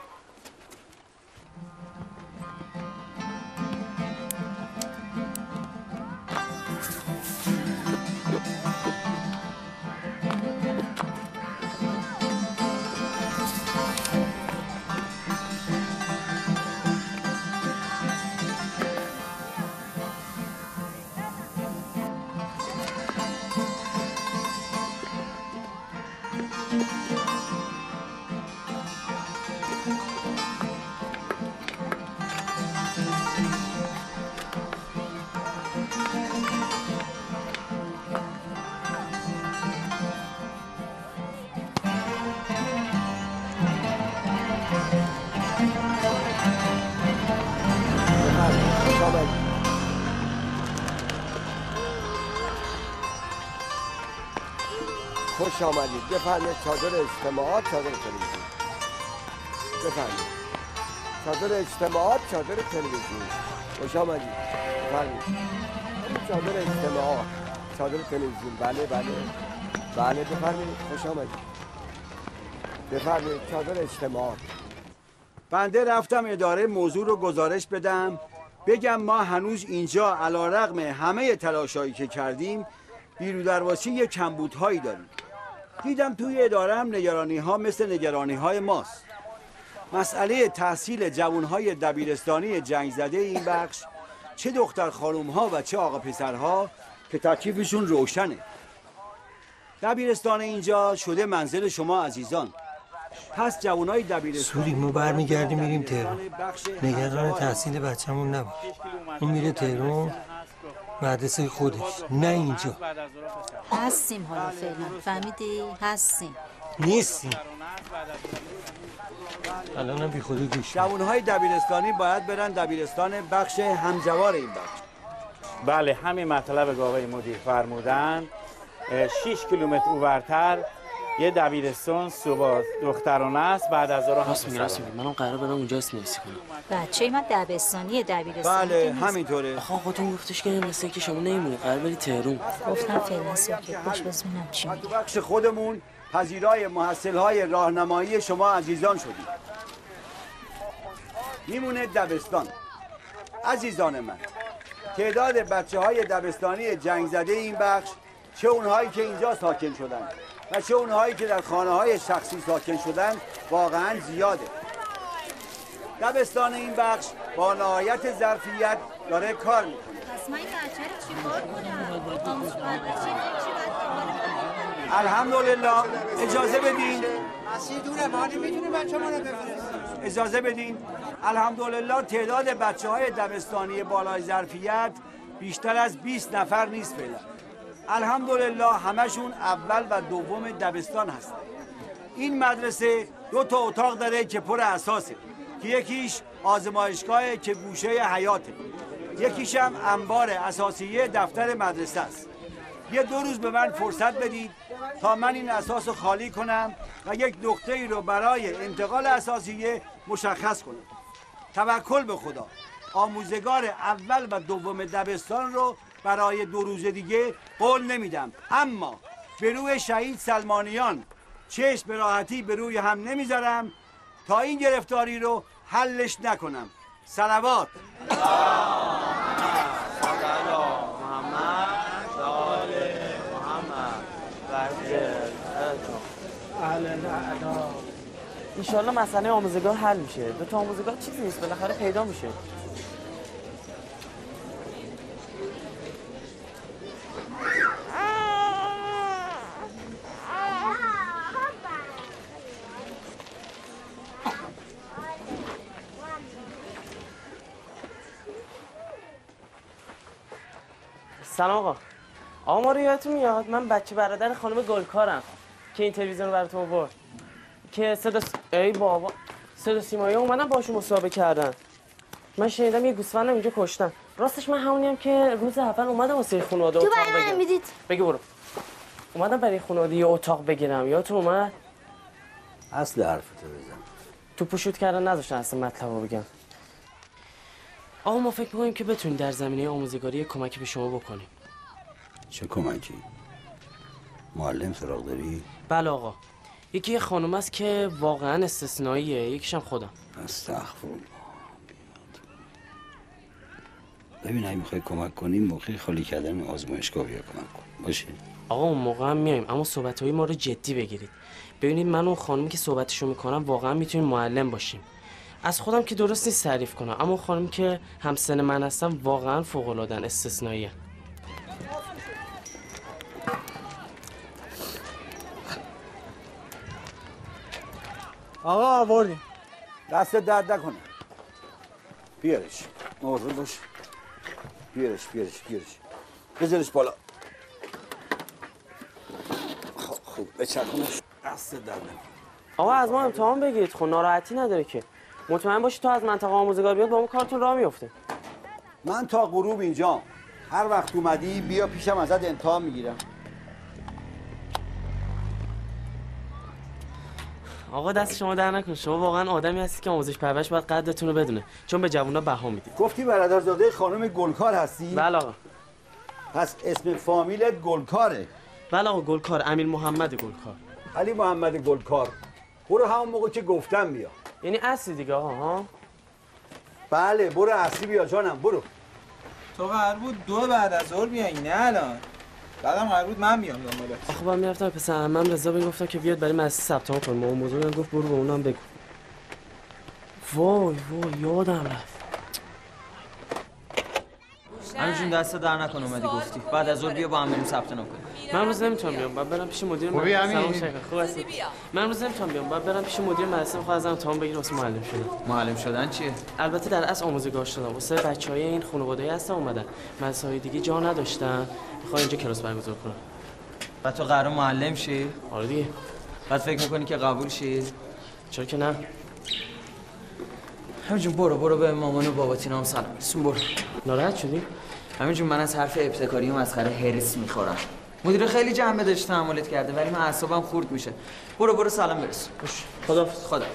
خوش آمدید. بفرمایید چادر اجتماعات، چادر تلویزیون. بفرمایید چادر اجتماعات، چادر تلویزیون. خوش آمدید. بفرمایید چادر اجتماعات، چادر تلویزیون. بله بله بله بفرمایید. خوش آمدید. بفرمایید چادر اجتماعات. بنده رفتم اداره موضوع رو گزارش بدم، بگم ما هنوز اینجا علیرغم همه تلاشایی که کردیم بیرودرواسی یک کمبودهایی داریم. دیدم توی اداره هم نگرانی ها مثل نگرانی های ماست. مسئله تحصیل جوانهای دبیرستانی جنگ زده این بخش، چه دختر خانوم ها و چه آقا پسرها که تکلیفشون روشنه. دبیرستان اینجا شده منزل شما عزیزان. پس جوانای دبیرستان سوری ما برمیگردیم میریم تهران. نگران تحصیل بچه‌مون نباش. اون میره تهران مدرسه خودش، نه اینجا. هستیم حالا فعلا، فهمیدی؟ هستیم. نیستیم. الان بی خودی گوش جوانهای دبیرستانی باید برن دبیرستان بخش همجوار این بخش. بله همین مطلب که آقای مدیر فرمودن. شش کیلومتر اونورتر یه دبیرستان صبح دخترانه است، بعد از ظهر هم راست میگی راست میگی منم قرار برم اونجا اسم نویسی کنم. بچه من دبستانی دبیرستانی بله همینطوره. آخه آقاتون گفتش که مثل که شما نمیمونی قرار بری تهران. گفتم فعلا ساکت باش ببینم چی میگه. تو بخش خودمون پذیرای محصلهای راهنمایی شما عزیزان شدیم. میمونه دبستان. عزیزان من، تعداد بچه های دبستانی جنگ زده این بخش، چه اونهایی که اینجا ساکن شدن و چه اونهایی که در خانه های شخصی ساکن شدن، واقعا زیاده. دبستان این بخش با نهایت ظرفیت داره کار میکنه. پس من این بچه رو چی کار کنم؟ آموز پردازشی الحمدلله. اجازه بدین مسیح دوره ما نمیتونیم بچه ما رو بفرستیم. اجازه بدین الحمدلله تعداد بچه های دبستانی بالای ظرفیت بیشتر از بیست نفر نیست فعلا. الحمدلله همشون اول و دوم دبستان هستن. این مدرسه دو تا اتاق داره که پر اساسه، که یکیش آزمایشگاهه که گوشه حیاته، یکیش هم انبار اساسیه دفتر مدرسه است. یه دو روز به من فرصت بدید تا من این اساس رو خالی کنم و یک نقطه‌ای رو برای انتقال اساسیه مشخص کنم. توکل به خدا، آموزگار اول و دوم دبستان رو برای دو روز دیگه قول نمیدم، اما به روی شهید سلمانیان چشم به راحتی به روی هم نمیذارم تا این گرفتاری رو حلش نکنم. صلوات. انشالله مسئله آموزگار حل میشه. دو تا آموزگار چیزی نیست، بالاخره پیدا میشه. سلام آقا. آقا ما رو یادتون میاد من بچه برادر خانم گلکارم که این تلویزیون رو براتون آورد که صدا س... ای بابا صدا سیمایی اومدن باشون مصاحبه کردن. من شنیدم یه گوسفندم اینجا کشتن. راستش من همونیم که روز اول اومدم واسه خانواده اتاق بگیرم. تو برای من میدید؟ بگی برو. اومدم برای خانواده یه اتاق بگیرم. یادتون اومد؟ اصل حرفتو بزن. تو پوشوت کردن نذاشتن اصلا مطلبو بگم. آقا ما فکر می‌کنیم که بتونیم در زمینه آموزگاری کمکی به شما بکنیم. چه کمکی؟ معلم سراغ داری؟ بله آقا. یکی یه خانم است که واقعا استثنائیه، یکیشم خودم. استغفرالله. ببین اگه میخوای کمک کنیم موقع خالی کردن آزمایشگاه بیا کمک کن. باشه؟ آقا اون موقع هم میایم، اما صحبت‌های ما رو جدی بگیرید. ببینید من اون خانمی که صحبتشو میکنم واقعا میتونیم معلم باشیم. از خودم که درست نیست تعریف کنم، اما خانم که همسن من هستم واقعا فوق‌العاده‌ن، استثنائیه. آقا آوردیم. دست درد نکنه. بیارش. مواظب باش. بیارش بیارش بیارش. بذارش بالا. خب خوب بچرخونش. دست درد نکنه. آقا از ما امتحان بگیرید، خب ناراحتی نداره که. مطمئن باشید تا از منطقه آموزگار بیاد با اون کارتون راه میفته. من تا غروب اینجام. هر وقت اومدی بیا پیشم ازت امتحان میگیرم. آقا دست شما در نکن، شما واقعا آدمی هستی که آموزش پرورش باید قدرتون رو بدونه، چون به جوونا بها میدید. گفتی برادرزاده خانم گلکار هستی؟ بله آقا. پس اسم فامیلت گلکاره؟ بله آقا گلکار، امیر محمد گلکار. علی محمد گلکار. برو همون موقع که گفتم بیا. یعنی اصلی دیگه آقا ها؟ بله برو اصلی بیا جانم برو. تو قرار بود دو بعد از ظهر بیای نه الان. بعدم قرار بود من بیام دنبالت. آخه من میرفتم پسر عمم رضا بهم گفتم که بیاد برای مدرسه ثبت نام کنه. اون موضوع من گفت برو به اونم بگو. وای وای یادم رفت. همین جون دست در نکن اومدی گفتی. بعد از ظهر بیا با هم بریم ثبت نام کنیم. من روز نمیتونم بیام، بعد برم پیش مدیر مدرسه. سلام شیخ، خوب هستی؟ من روز نمیتونم بیام، بعد برم پیش مدیر مدرسه میخوام ازم تمام بگیرم واسه معلم شدن. معلم شدن چیه؟ البته در اصل آموزگار شدم. واسه بچهای این خانواده‌ای هستن اومدن. مدرسه‌های دیگه جا نداشتن. میخوام اینجا کلاس برگزار کنم. بعد تو قرار معلم شی؟ آره دیگه. بعد فکر میکنی که قبول شی؟ چرا که نه؟ همینجون برو برو به مامان و باباتینا هم سلام برسون. برو. ناراحت شدی؟ همینجون من از حرف ابتکاری و مسخره هرس میخورم. مدیر خیلی جنبه داشت تحملت کرده ولی من اعصابم خورد میشه. برو برو سلام برسون. خداحافظ. خداحافظ.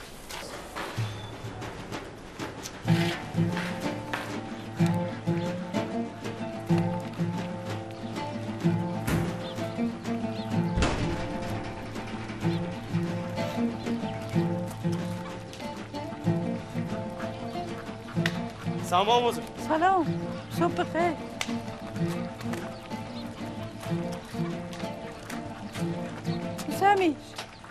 سلام بزرگ. سلام. صبح بخیر. سمی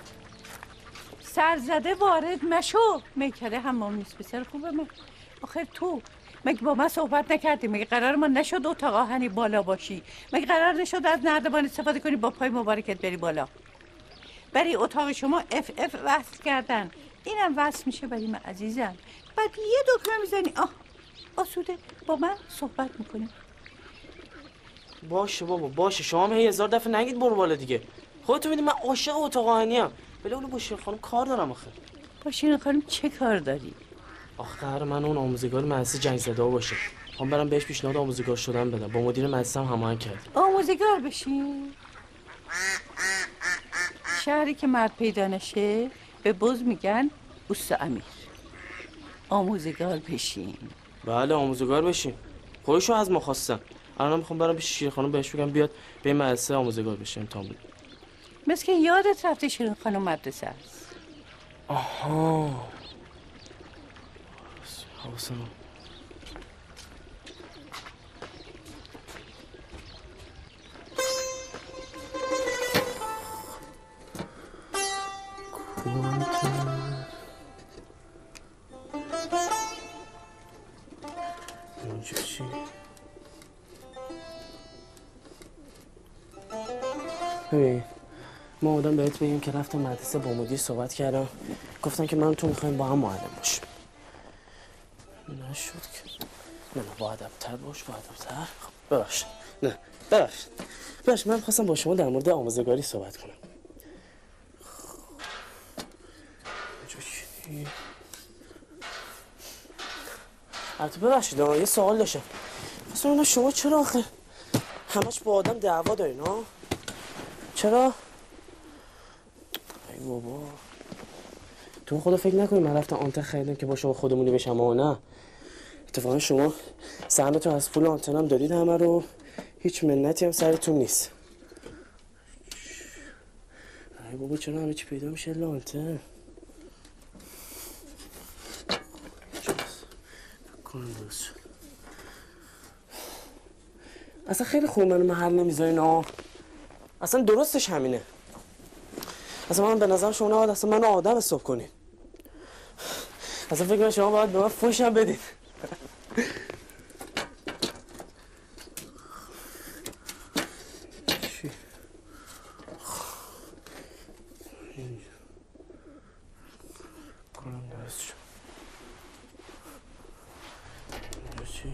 سرزده وارد مشو. میکره حمام نیست پسر خوبه من. آخر تو مگه با من صحبت نکردی؟ مگه قرار ما نشد اتاق آهنی بالا باشی؟ مگه قرار نشد از نردبان استفاده کنی با پای مبارکت بری بالا؟ بری اتاق شما اف اف وصل کردن، اینم وصل میشه برای من عزیزم. بعد یه دکمه میزنی آه آسوده با من صحبت میکنی. باشه بابا باشه، شما هم هی هزار دفعه نگید برو بالا دیگه. خودتون میدید من عاشق اتاق آهنی ام، ولی اون با شیرین خانم کار دارم آخه. با شیرین خانم چه کار داری؟ آخه قرار من اون آموزگار مدرسه جنگ زده باشه، هم برم بهش پیشنهاد آموزگار شدن بدم، با مدیر مدرسه هم هماهنگ کرد. آموزگار بشی؟ شهری که مرد پیدا نشه به بز میگن اوست امیر. آموزگار بشین. بله آموزگار بشین. خودشو از ما خواستن. الان میخوام برم پیش شیرین خانم بهش بگم بیاد به این مدرسه آموزگار بشه امتحان بده. مثل که یادت رفته شیرین خانم مدرسه است. آها. حواسم. اینجا چی؟ ببین ما آدم بهت بگیم که رفتم مدرسه با مدیر صحبت کردم، گفتن که من تو میخوایم با هم معلم باشیم. نشد که نه نه با ادب‌تر باش با ادب‌تر. خب ببخش نه ببخش ببخش من خواستم با شما در مورد آموزگاری صحبت کنم. اینجا البته ببخشید یه سوال داشتم. اصلا اون شما چرا آخه همش با آدم دعوا دارین ها؟ چرا؟ ای بابا تو خدا فکر نکنی من رفتم آنتن خریدم که با شما خودمونی بشم و نه. اتفاقا شما سهمتون از پول آنتن هم دادید همه رو، هیچ منتی هم سرتون نیست. ای بابا چرا همه چی پیدا میشه الا آنتن؟ اصلا خیلی خوب منو محل نمیذارین ها. اصلا درستش همینه. اصلا من به نظر شما نباید اصلا منو آدم حساب کنین. اصلا فکر کنم شما باید به من فوشم بدین. چی؟ کنم درست شد. چی؟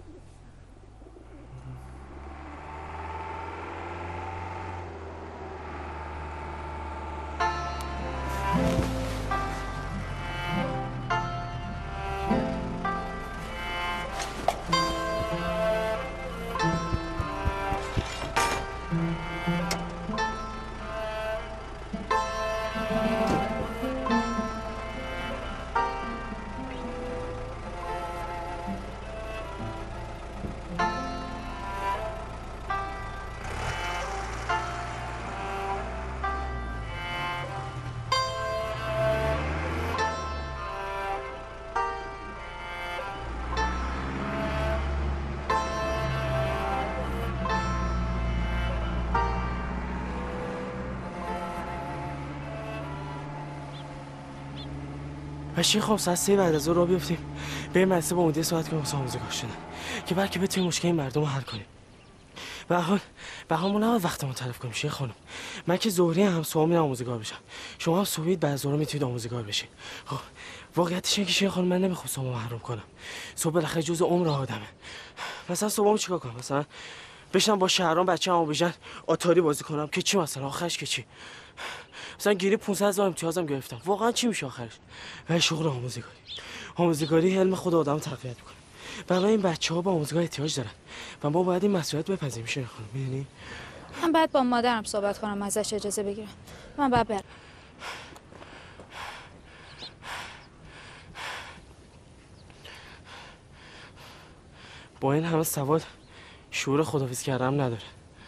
بشین خب ساعت سه بعد از ظهر راه بیفتیم به مدرسه با مدیر صحبت کنیم واسه آموزگار شدن که بلکه بتونیم مشکل مردم رو حل کنیم. به هر حال به هر حال نباید وقتمون تلف کنیم شیخ خانم. من که ظهری هم صبح میرم آموزگار بشم، شما هم صبحید بعد از ظهر میتونید آموزگار بشین. خب واقعیتش اینه که شیخ خانم من نمیخوام صبح محروم کنم. صبح بالاخره جزء عمر آدمه. مثلا صبحم چیکار کنم؟ مثلا بشم با شهرام بچه‌مو بیژن آتاری بازی کنم که چی مثلا آخرش که چی؟ مثلا گیری پانصد هزار امتیازم گرفتم، واقعا چی میشه آخرش؟ و شغل آموزگاری آموزگاری علم خود آدم تقویت میکنه و همه این بچه ها با آموزگار احتیاج دارن و ما باید این مسئولیت بپذیریم. میشه خانم میدونی؟ من باید با مادرم صحبت کنم ازش اجازه بگیرم. من باید برم. با این همه سواد شعور خداحافظی کردم نداره.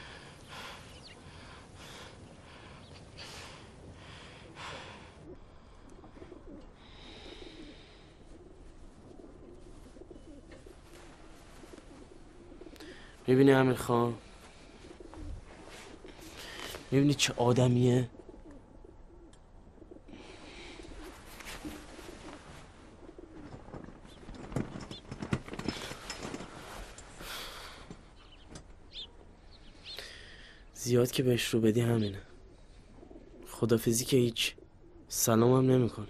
میبینی امیر خان؟ میبینی چه آدمیه؟ زیاد که بهش رو بدی همینه. خدافزی که هیچ، سلام هم نمیکنه.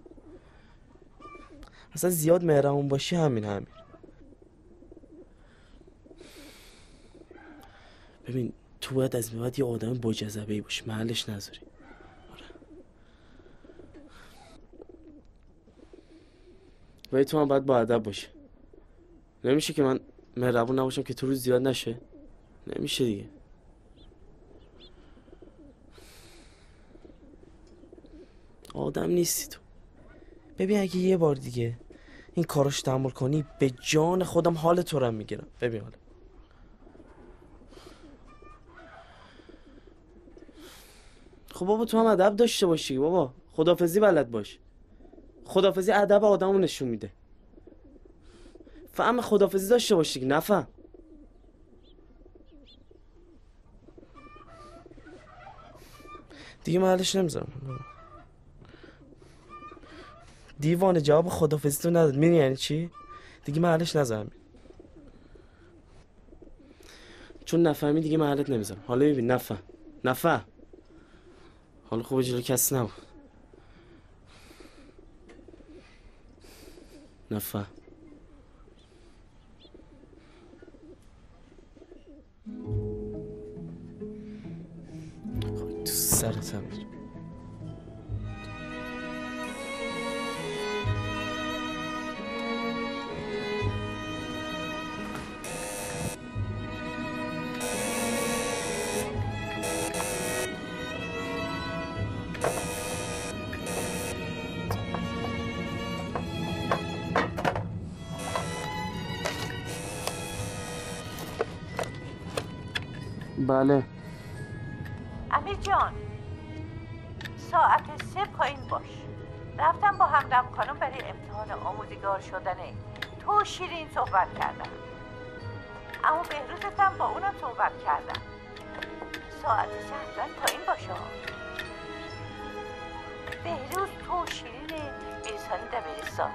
اصلا زیاد مهربون باشی همین همین. ببین تو باید از بعد یه آدم با جذبه‌ای باشی، محلش نذاری. آره. ولی تو هم باید با ادب باشی. نمیشه که من مهربون نباشم که تو روز زیاد نشه. نمیشه دیگه. آدم نیستی تو. ببین اگه یه بار دیگه این کاراش تحمل کنی به جان خودم حال تو رو میگیرم. ببین حالا خب بابا تو هم ادب داشته باشی بابا. خدافزی بلد باش. خدافزی ادب آدمو نشون میده. فهم خدافزی داشته باشی که نفهم. دیگه محلش نمیذارم. دیوانه جواب خدافزی تو نداد. میدونی یعنی چی؟ دیگه محلش نذارم. چون نفهمی دیگه محلت نمیذارم. حالا ببین نفهم. نفهم. حالا خوبه جلو کسی نبود. نفهم. خب تو سرت هم میره. بله امیر جان ساعت سه پایین باش. رفتم با همدم خانم برای امتحان آموزگار شدن تو شیرین صحبت کردم. اما بهروزتم با اونم صحبت کردم. ساعت سه حتما پایین باشه. بهروز تو شیرین میرسانی دبیرستان.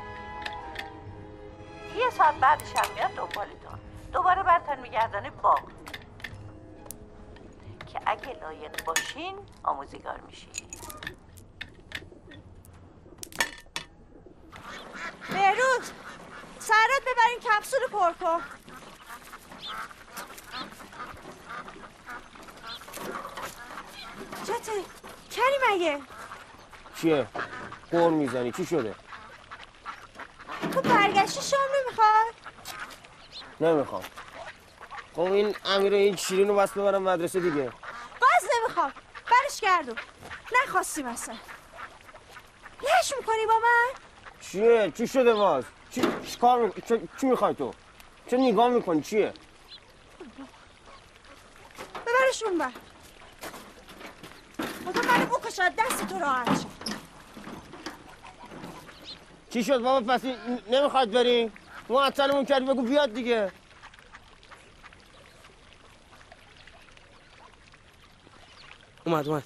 یه ساعت بعدش هم میاد دنبالتون. دوباره برتون میگردانه باغ که اگه لایق باشین آموزگار میشین. بهروز سرت ببرین کپسول پر کن. چته؟ کری مگه؟ چیه؟ قر میزنی چی شده؟ تو برگشتی شام نمیخوای؟ نمیخوام. خب این امیر این شیرین رو بس ببرم مدرسه دیگه. باز نمیخوام. برش گردم. نخواستی مثلا. لش میکنی با من؟ چیه؟ چی شده باز؟ چی کار می... چی, چی میخوای تو؟ چه نگاه میکنی چیه؟ ببرش اون بر. خدا منو بکشد دست تو راحت شد. چی شد بابا پس نمیخواد بریم؟ معطلمون کردی بگو بیاد دیگه. اومد اومد.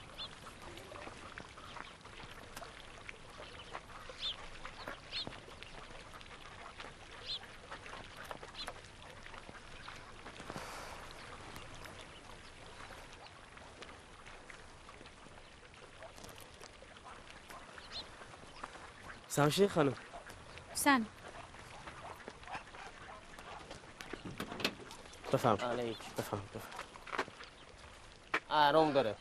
سمشی خانم. سن. بفهم. علیک. بفهم بفهم. آرام داره.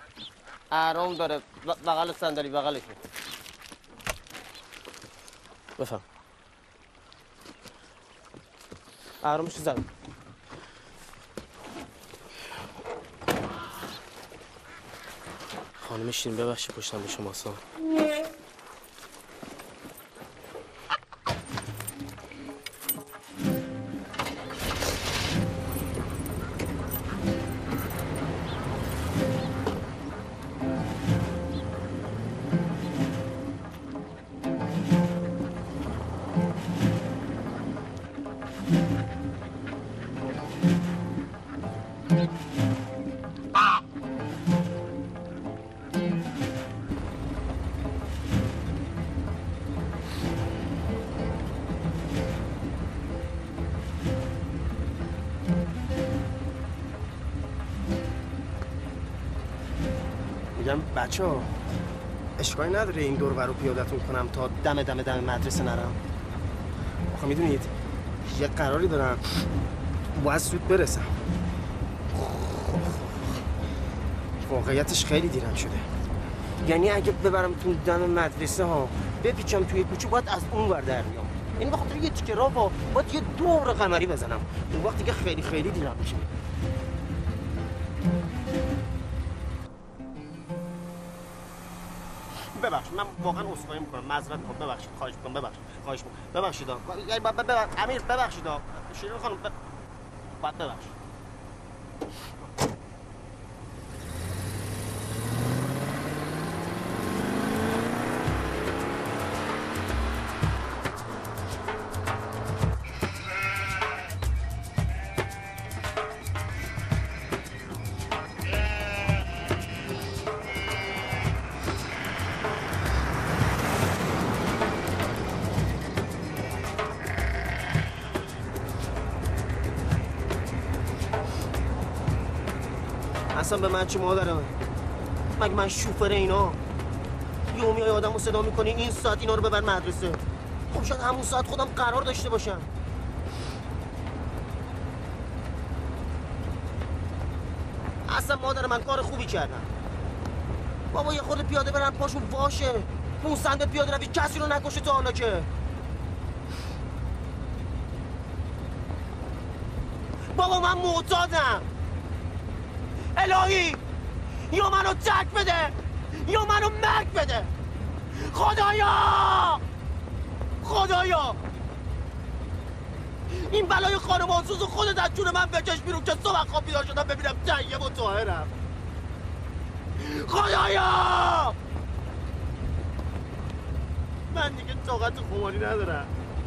آرام داره. بغل صندلی بغلش. بفهم. آرومش زدم. خانم شیرین ببخشید پشتم به شما سان. بچه ها اشکالی نداره این دور برو پیادتون کنم تا دم دم دم مدرسه نرم. آخه میدونید یه قراری دارم باید زود برسم. واقعیتش خیلی دیرم شده. یعنی اگه ببرم تو دم مدرسه ها بپیچم توی کوچه باید از اون ور در بیام. یعنی بخاطر یه تیکه راه با باید یه دور قمری بزنم. اون وقت دیگه خیلی خیلی دیرم میشه. ببخشید من واقعا عذرخواهی میکنم، معذرت میخوام، ببخشید، خواهش میکنم، ببخشید، خواهش میکنم، ببخشید آقا. یعنی ببخشید امیر، ببخشید آقا. شیرین خانم ب... بعد ببخشید. اصلا به من چه مادرم؟ مگه من شوفر اینا؟ یه میای آدم رو صدا میکنی این ساعت اینا رو ببر مدرسه. خب شاید همون ساعت خودم قرار داشته باشم. اصلا مادر من کار خوبی کردم. بابا یه خورده پیاده برن پاشون واشه. پونصد پیاده روی کسی رو نکشه تا حالا که. بابا من معتادم. الهی یا منو تک بده یا منو مرگ بده. خدایا خدایا این بلای خانمانسوز خودت از جون من بکش بیرون که صبح خواب بیدار شدم ببینم طیب و طاهرم. خدایا من دیگه طاقت خماری ندارم.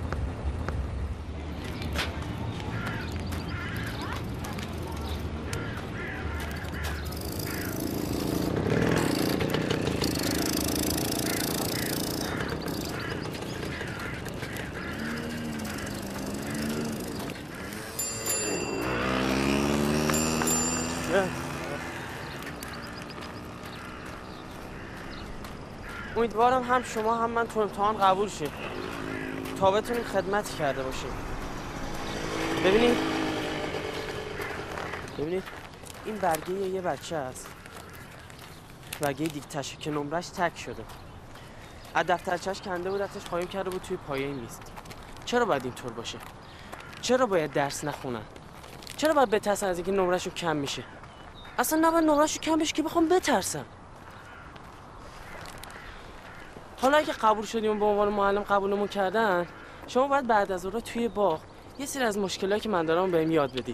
امیدوارم هم شما هم من تو امتحان قبول شید تا بتونید خدمت کرده باشید. ببینید ببینید این برگه یه بچه است، برگه دیکتشه که نمرش تک شده. از دفترچه‌اش کنده بود، دستش قایم کرده بود توی پایه این لیست. چرا باید اینطور باشه؟ چرا باید درس نخونن؟ چرا باید بترسن از اینکه نمره‌شون کم میشه؟ اصلا نباید نمره‌شون کم بشه که بخوام بترسم. حالا اگه قبول شدیم به عنوان معلم قبولمون کردن، شما باید بعد از اون توی باغ یه سری از مشکلاتی که من دارم بهم یاد بدید.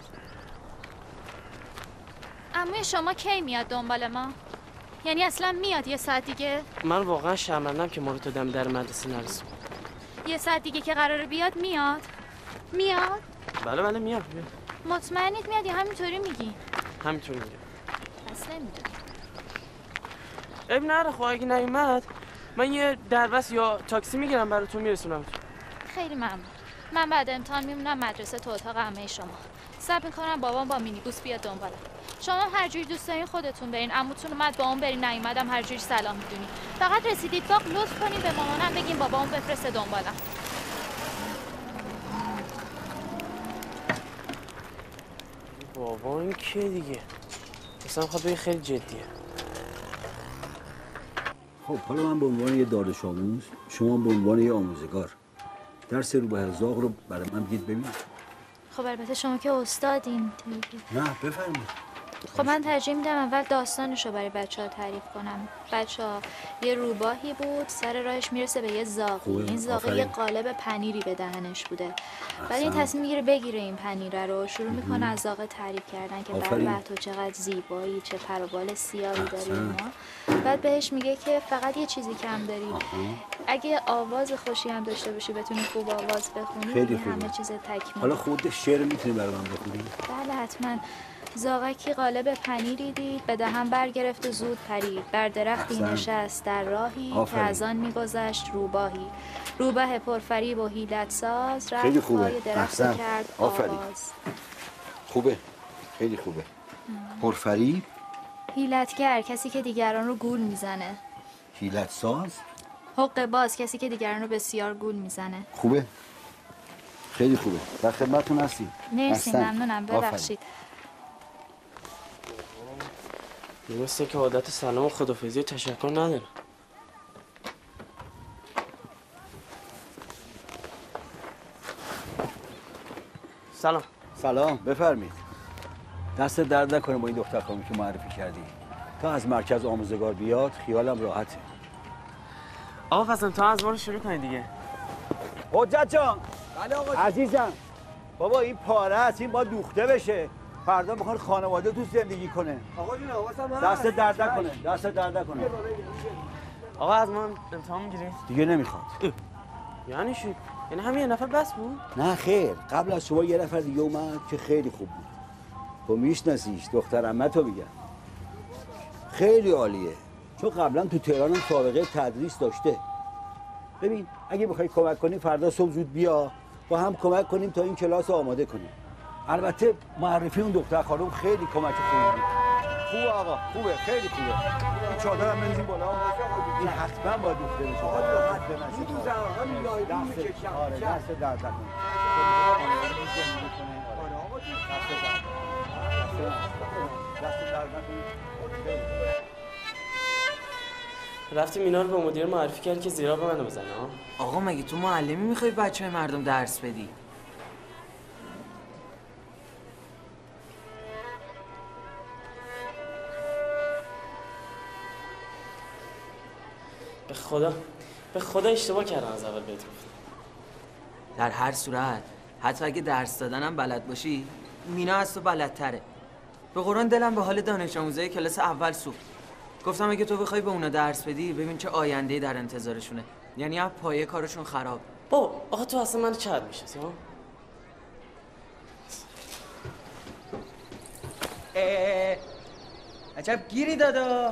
عموی شما کی میاد دنبال ما؟ یعنی اصلا میاد یه ساعت دیگه؟ من واقعا شرمندم که ما رو تا دم در مدرسه نرسون. یه ساعت دیگه که قراره بیاد میاد؟ میاد؟ بله بله میاد. مطمئنید میاد یا همینطوری میگی؟ همینطوری میگم. اصلا نمیدونم. عیب نره، خب اگه نیومد من یه دربست یا تاکسی میگیرم براتون میرسونم. خیلی ممنون. من بعد امتحان میمونم مدرسه تو اتاق عمه شما. صبر میکنم بابام با مینیبوس بیاد دنبالم. شما هر جوری دوست دارین خودتون برین. عموتون اومد با اون برین، نیومدم هر جوری سلام میدونی. فقط رسیدید باغ لطف کنین به مامانم بگین بابام بفرسته دنبالم. بابا این که دیگه اصلا خب خیلی جدیه. خب حالا من به عنوان یه دانش آموز، شما به عنوان یه آموزگار درس روبه زاغ رو برای من بگید ببین. خب البته شما که استادین دیگه. نه بفرمایید. خب من ترجیح میدم اول داستانش رو برای بچه ها تعریف کنم. بچه ها یه روباهی بود سر راهش میرسه به یه زاغی. این زاغی یه قالب پنیری به دهنش بوده. بعد این تصمیم میگیره بگیره این پنیره رو، شروع میکنه از زاغ تعریف کردن که بله تو چقدر زیبایی، چه پر و بال سیاهی داری ما. بعد بهش میگه که فقط یه چیزی کم داری. اگه آواز خوشی هم داشته باشی بتونی خوب آواز بخونی خیلی همه چیز تکمیل. حالا خود شعر میتونی برای من بخونی؟ بله حتما. زاغکی قالب پنیری دید به دهن برگرفت و زود پرید بر درختی نشست در راهی که از آن میگذشت روباهی. روباه پرفریب و حیلت ساز رفت پای درخت کرد آواز. خوبه خیلی خوبه. پرفریب حیلتگر کسی که دیگران رو گول میزنه. حیلت ساز حق باز کسی که دیگران رو بسیار گول میزنه. خوبه خیلی خوبه. در خدمتتون هستیم. مرسی ممنونم ببخشید. مثل که عادت سلام و خدافظی و تشکر نداره. سلام. سلام بفرمید. دست درد نکنه با این دختر خانمی که معرفی کردی. تا از مرکز آموزگار بیاد خیالم راحته. آقا پس تا از ما رو شروع کنید دیگه. حجت جان. بله آقا عزیزم بابا این پاره است، این باید دوخته بشه. فردا میخوان خانواده تو زندگی کنه. آقا جون حواسم هست. دست درد نکنه. دست درد نکنه. آقا از ما امتحان میگیرید؟ دیگه نمیخواد. یعنی چی؟ یعنی همین یه نفر بس بود؟ نه خیر، قبل از شما یه نفر دیگه اومد که خیلی خوب بود. تو میشناسیش، دختر عمتو میگم. خیلی عالیه. چون قبلا تو تهران هم سابقه تدریس داشته. ببین اگه بخوای کمک کنی فردا صبح زود بیا با هم کمک کنیم تا این کلاس رو آماده کنیم. البته معرفی اون دختر خانم خیلی کمک خوبی بود. خوبه آقا، خوبه، خیلی خوبه. این چادر هم بنزین بالا. این حتما باید دوخته بشه. آقا راحت بنشید. این روزا همین لایدی میکشم. آره دست درد نکنه. آره آقا دست درد دست درد نکنه. رفتیم اینا رو به مدیر معرفی کرد که زیرا به منو بزنه ها. آقا مگه تو معلمی میخوای بچه مردم درس بدی؟ به خدا به خدا اشتباه کردم از اول بهت گفتم. در هر صورت حتی اگه درس دادنم بلد باشی مینا از تو بلدتره. به قرآن دلم به حال دانش آموزای کلاس اول سوخت. گفتم اگه تو بخوای به اونا درس بدی ببین چه آینده‌ای در انتظارشونه. یعنی از پایه کارشون خراب. بابا آقا تو اصلا منو چقدر میشناسی ها؟ اه عجب گیری دادا.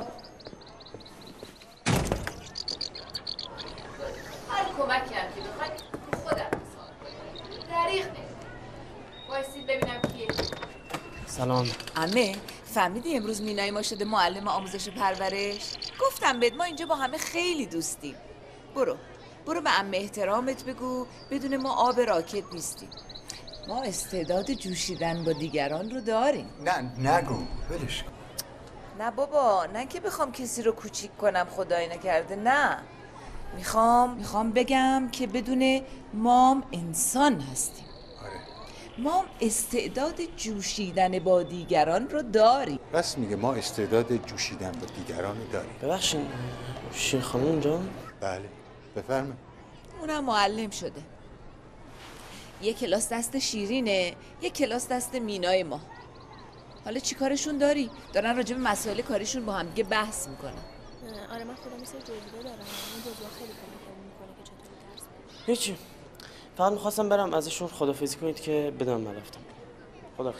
هر کمکی هم که بخوای خودم حساب کنم. دریغ نمی وایسید ببینم کیه. سلام. عمه فهمیدی امروز مینای ما شده معلم آموزش پرورش؟ گفتم بهت ما اینجا با همه خیلی دوستیم. برو برو به عمه احترامت بگو بدون ما آب راکت نیستیم. ما استعداد جوشیدن با دیگران رو داریم. نه نگو ولش کن. نه بابا نه که بخوام کسی رو کوچیک کنم خدای نکرده، نه میخوام میخوام بگم که بدون مام انسان هستیم. آره ما استعداد جوشیدن با دیگران رو داریم. بس میگه ما استعداد جوشیدن با دیگران رو داریم. ببخشید شیر خانم اونجا؟ بله بفرمایید. اونم معلم شده. یه کلاس دست شیرینه، یه کلاس دست مینای ما. حالا چی کارشون داری؟ دارن راجع به مسائل کاریشون با هم دیگه بحث میکنن. آره من خودم مثل جزوه دارم. اون جزوه خیلی کمک میکنه که چطوری درس بدی. هیچی. فقط میخواستم برم ازشون خدافظی کنید که بدم من رفتم. خداحافظ.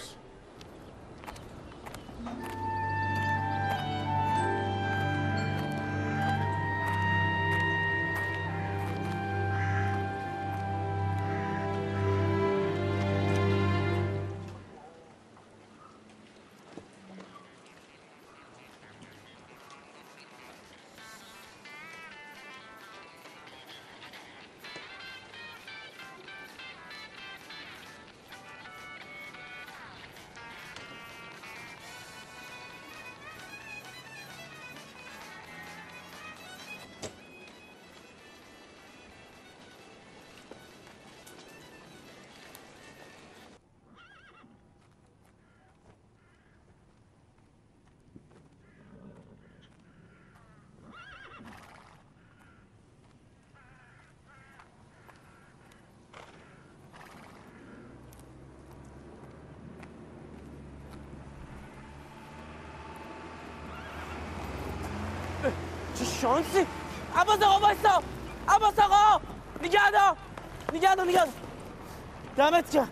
شانسی. عباس آقا وایسا. عباس آقا نگه دار نگه دار نگه دار. دمت گرم.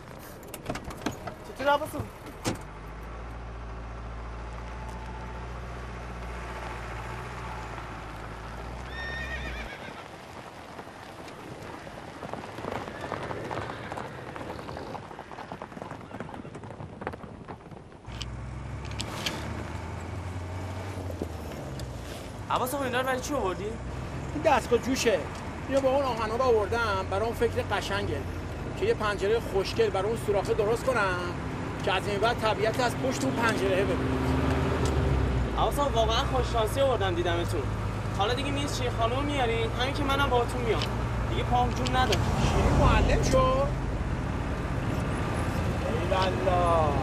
چطور عباس آقا؟ عباس آقا اینا رو برای چی آوردی؟ این دستگاه جوشه. اینو با اون آهنا رو آوردم برای اون فکر قشنگه که یه پنجره خوشگل برای اون سوراخه درست کنم که از این بعد طبیعت از پشت اون پنجره ببینید. عباس آقا واقعا خوش شانسی آوردم دیدمتون. حالا دیگه میز شیخ خانم میارین، همین که منم باهاتون میام. دیگه پام جون نداره. شیرین معلم شو. ای والله.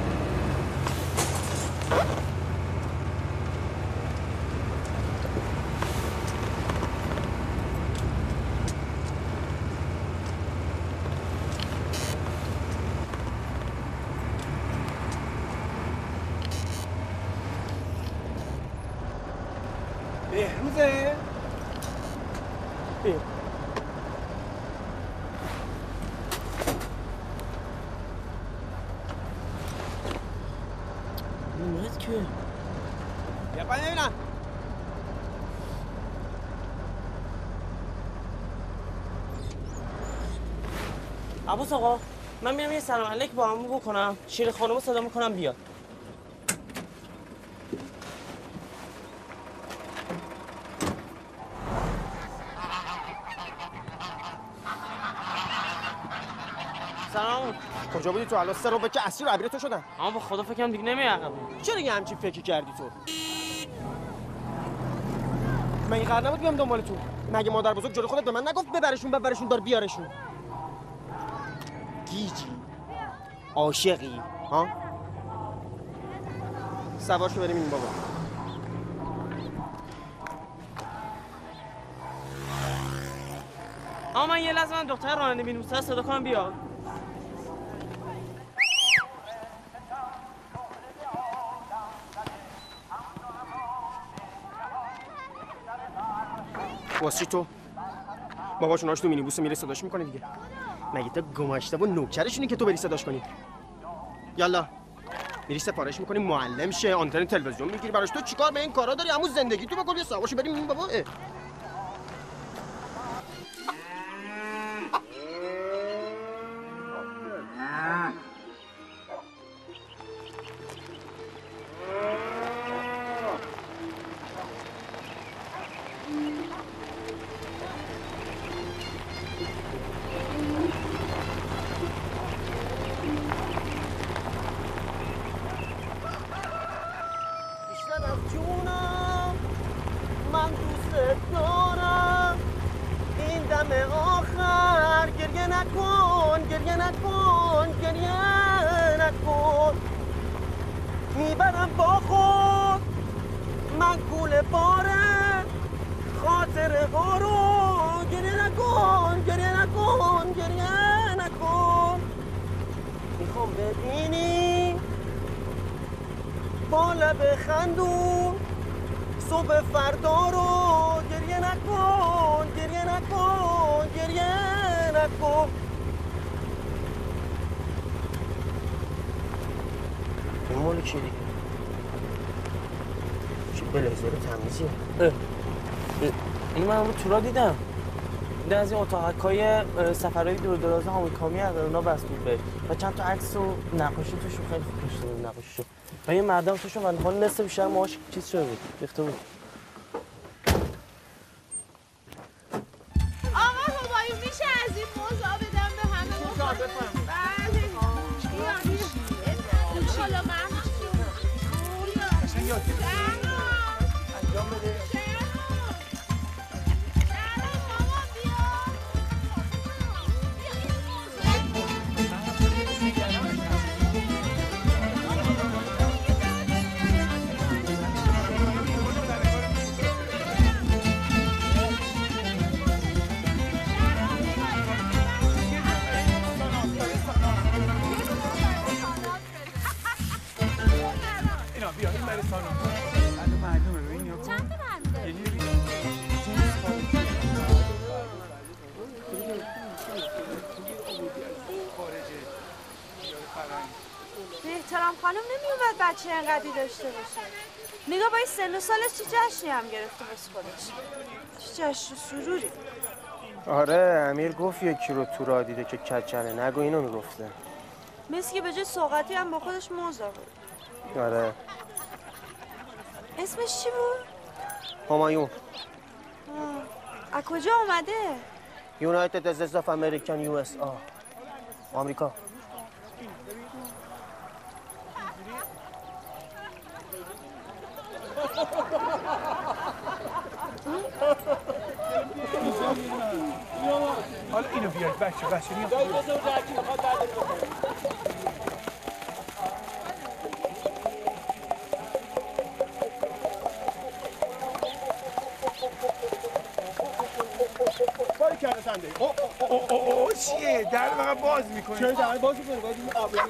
بهروزه؟ بیا نمید که بیا پایین ببینم. عباس آقا من میرم یه سلام علیک با عمو بکنم. شیر خانمو صدا میکنم بیاد. سلام. کجا بودی تو؟ الان سه رو که اسیر عبیره تو شدن. اما با خدا فکرم دیگه نمیعقبم. چرا دیگه همچین فکر کردی تو؟ من این قرار نبود بیام دنبالتون. مگه مادر بزرگ جلوی خودت به من نگفت ببرشون ببرشون دار بیارشون؟ گیجی عاشقی ها؟ سوار شو بریم این بابا. اما من یه لحظه من دختر راننده مینوسه صدا کنم بیاد. واسه تو باباشون هاش تو مینیبوس میره صداش میکنه دیگه. مگه تو گماشته و نوکرشونی که تو بری صداش کنی؟ یالا میری سفارش میکنی معلم شه، آنتن تلویزیون میگیری براش. تو چیکار به این کارا داری؟ عمو زندگی تو بکن یه سوارشو بریم این بابا. میبرم با خود من کوله باره خاطره ها رو. گریه نکن گریه نکن گریه نکن. میخوام ببینی با لب خندون صبح فردا رو. گریه نکن گریه نکن گریه نکن. این مال چی دیگه؟ چی بلیزر تمیزیه؟ این من همون تورا دیدم. این از این اتاقکای سفرهای دور دراز آمریکایی هست، اونا بستون بهش و چند تا عکس و نقاشی توشون خیلی خوب کشیده بود نقاشیشو. و یه مردم توشون ولی حال نصف بیشتر ماهاش چیز شده بود، ریخته بود. آقا همایون میشه از این موضوع بدم به همه ما؟ بله. بیا بیا. حالا من انجام بده. اینا بیا این برای سانا. محترم خانم نمیومد بچه انقدری داشته باشه. نگاه با این سن و سالش چه جشنی هم گرفته بس خودش. چه جشن و سروری. آره امیر گفت یک کیلو تورا دیده که کچنه، نگو اینو میگفته. مثل که به جای سوغاتی هم با خودش موز آورد. آره. اسمش چی بود؟ همایون. از کجا اومده؟ یونایتد استیتس آف امریکن یو اس آ. آمریکا. حالا اینو بیاید بچه بچه نیاز باری کرده سنده اوه اوه اوه اوه چیه؟ در واقع باز میکنی؟ چرا در باز میکنی؟ باز میکنی آب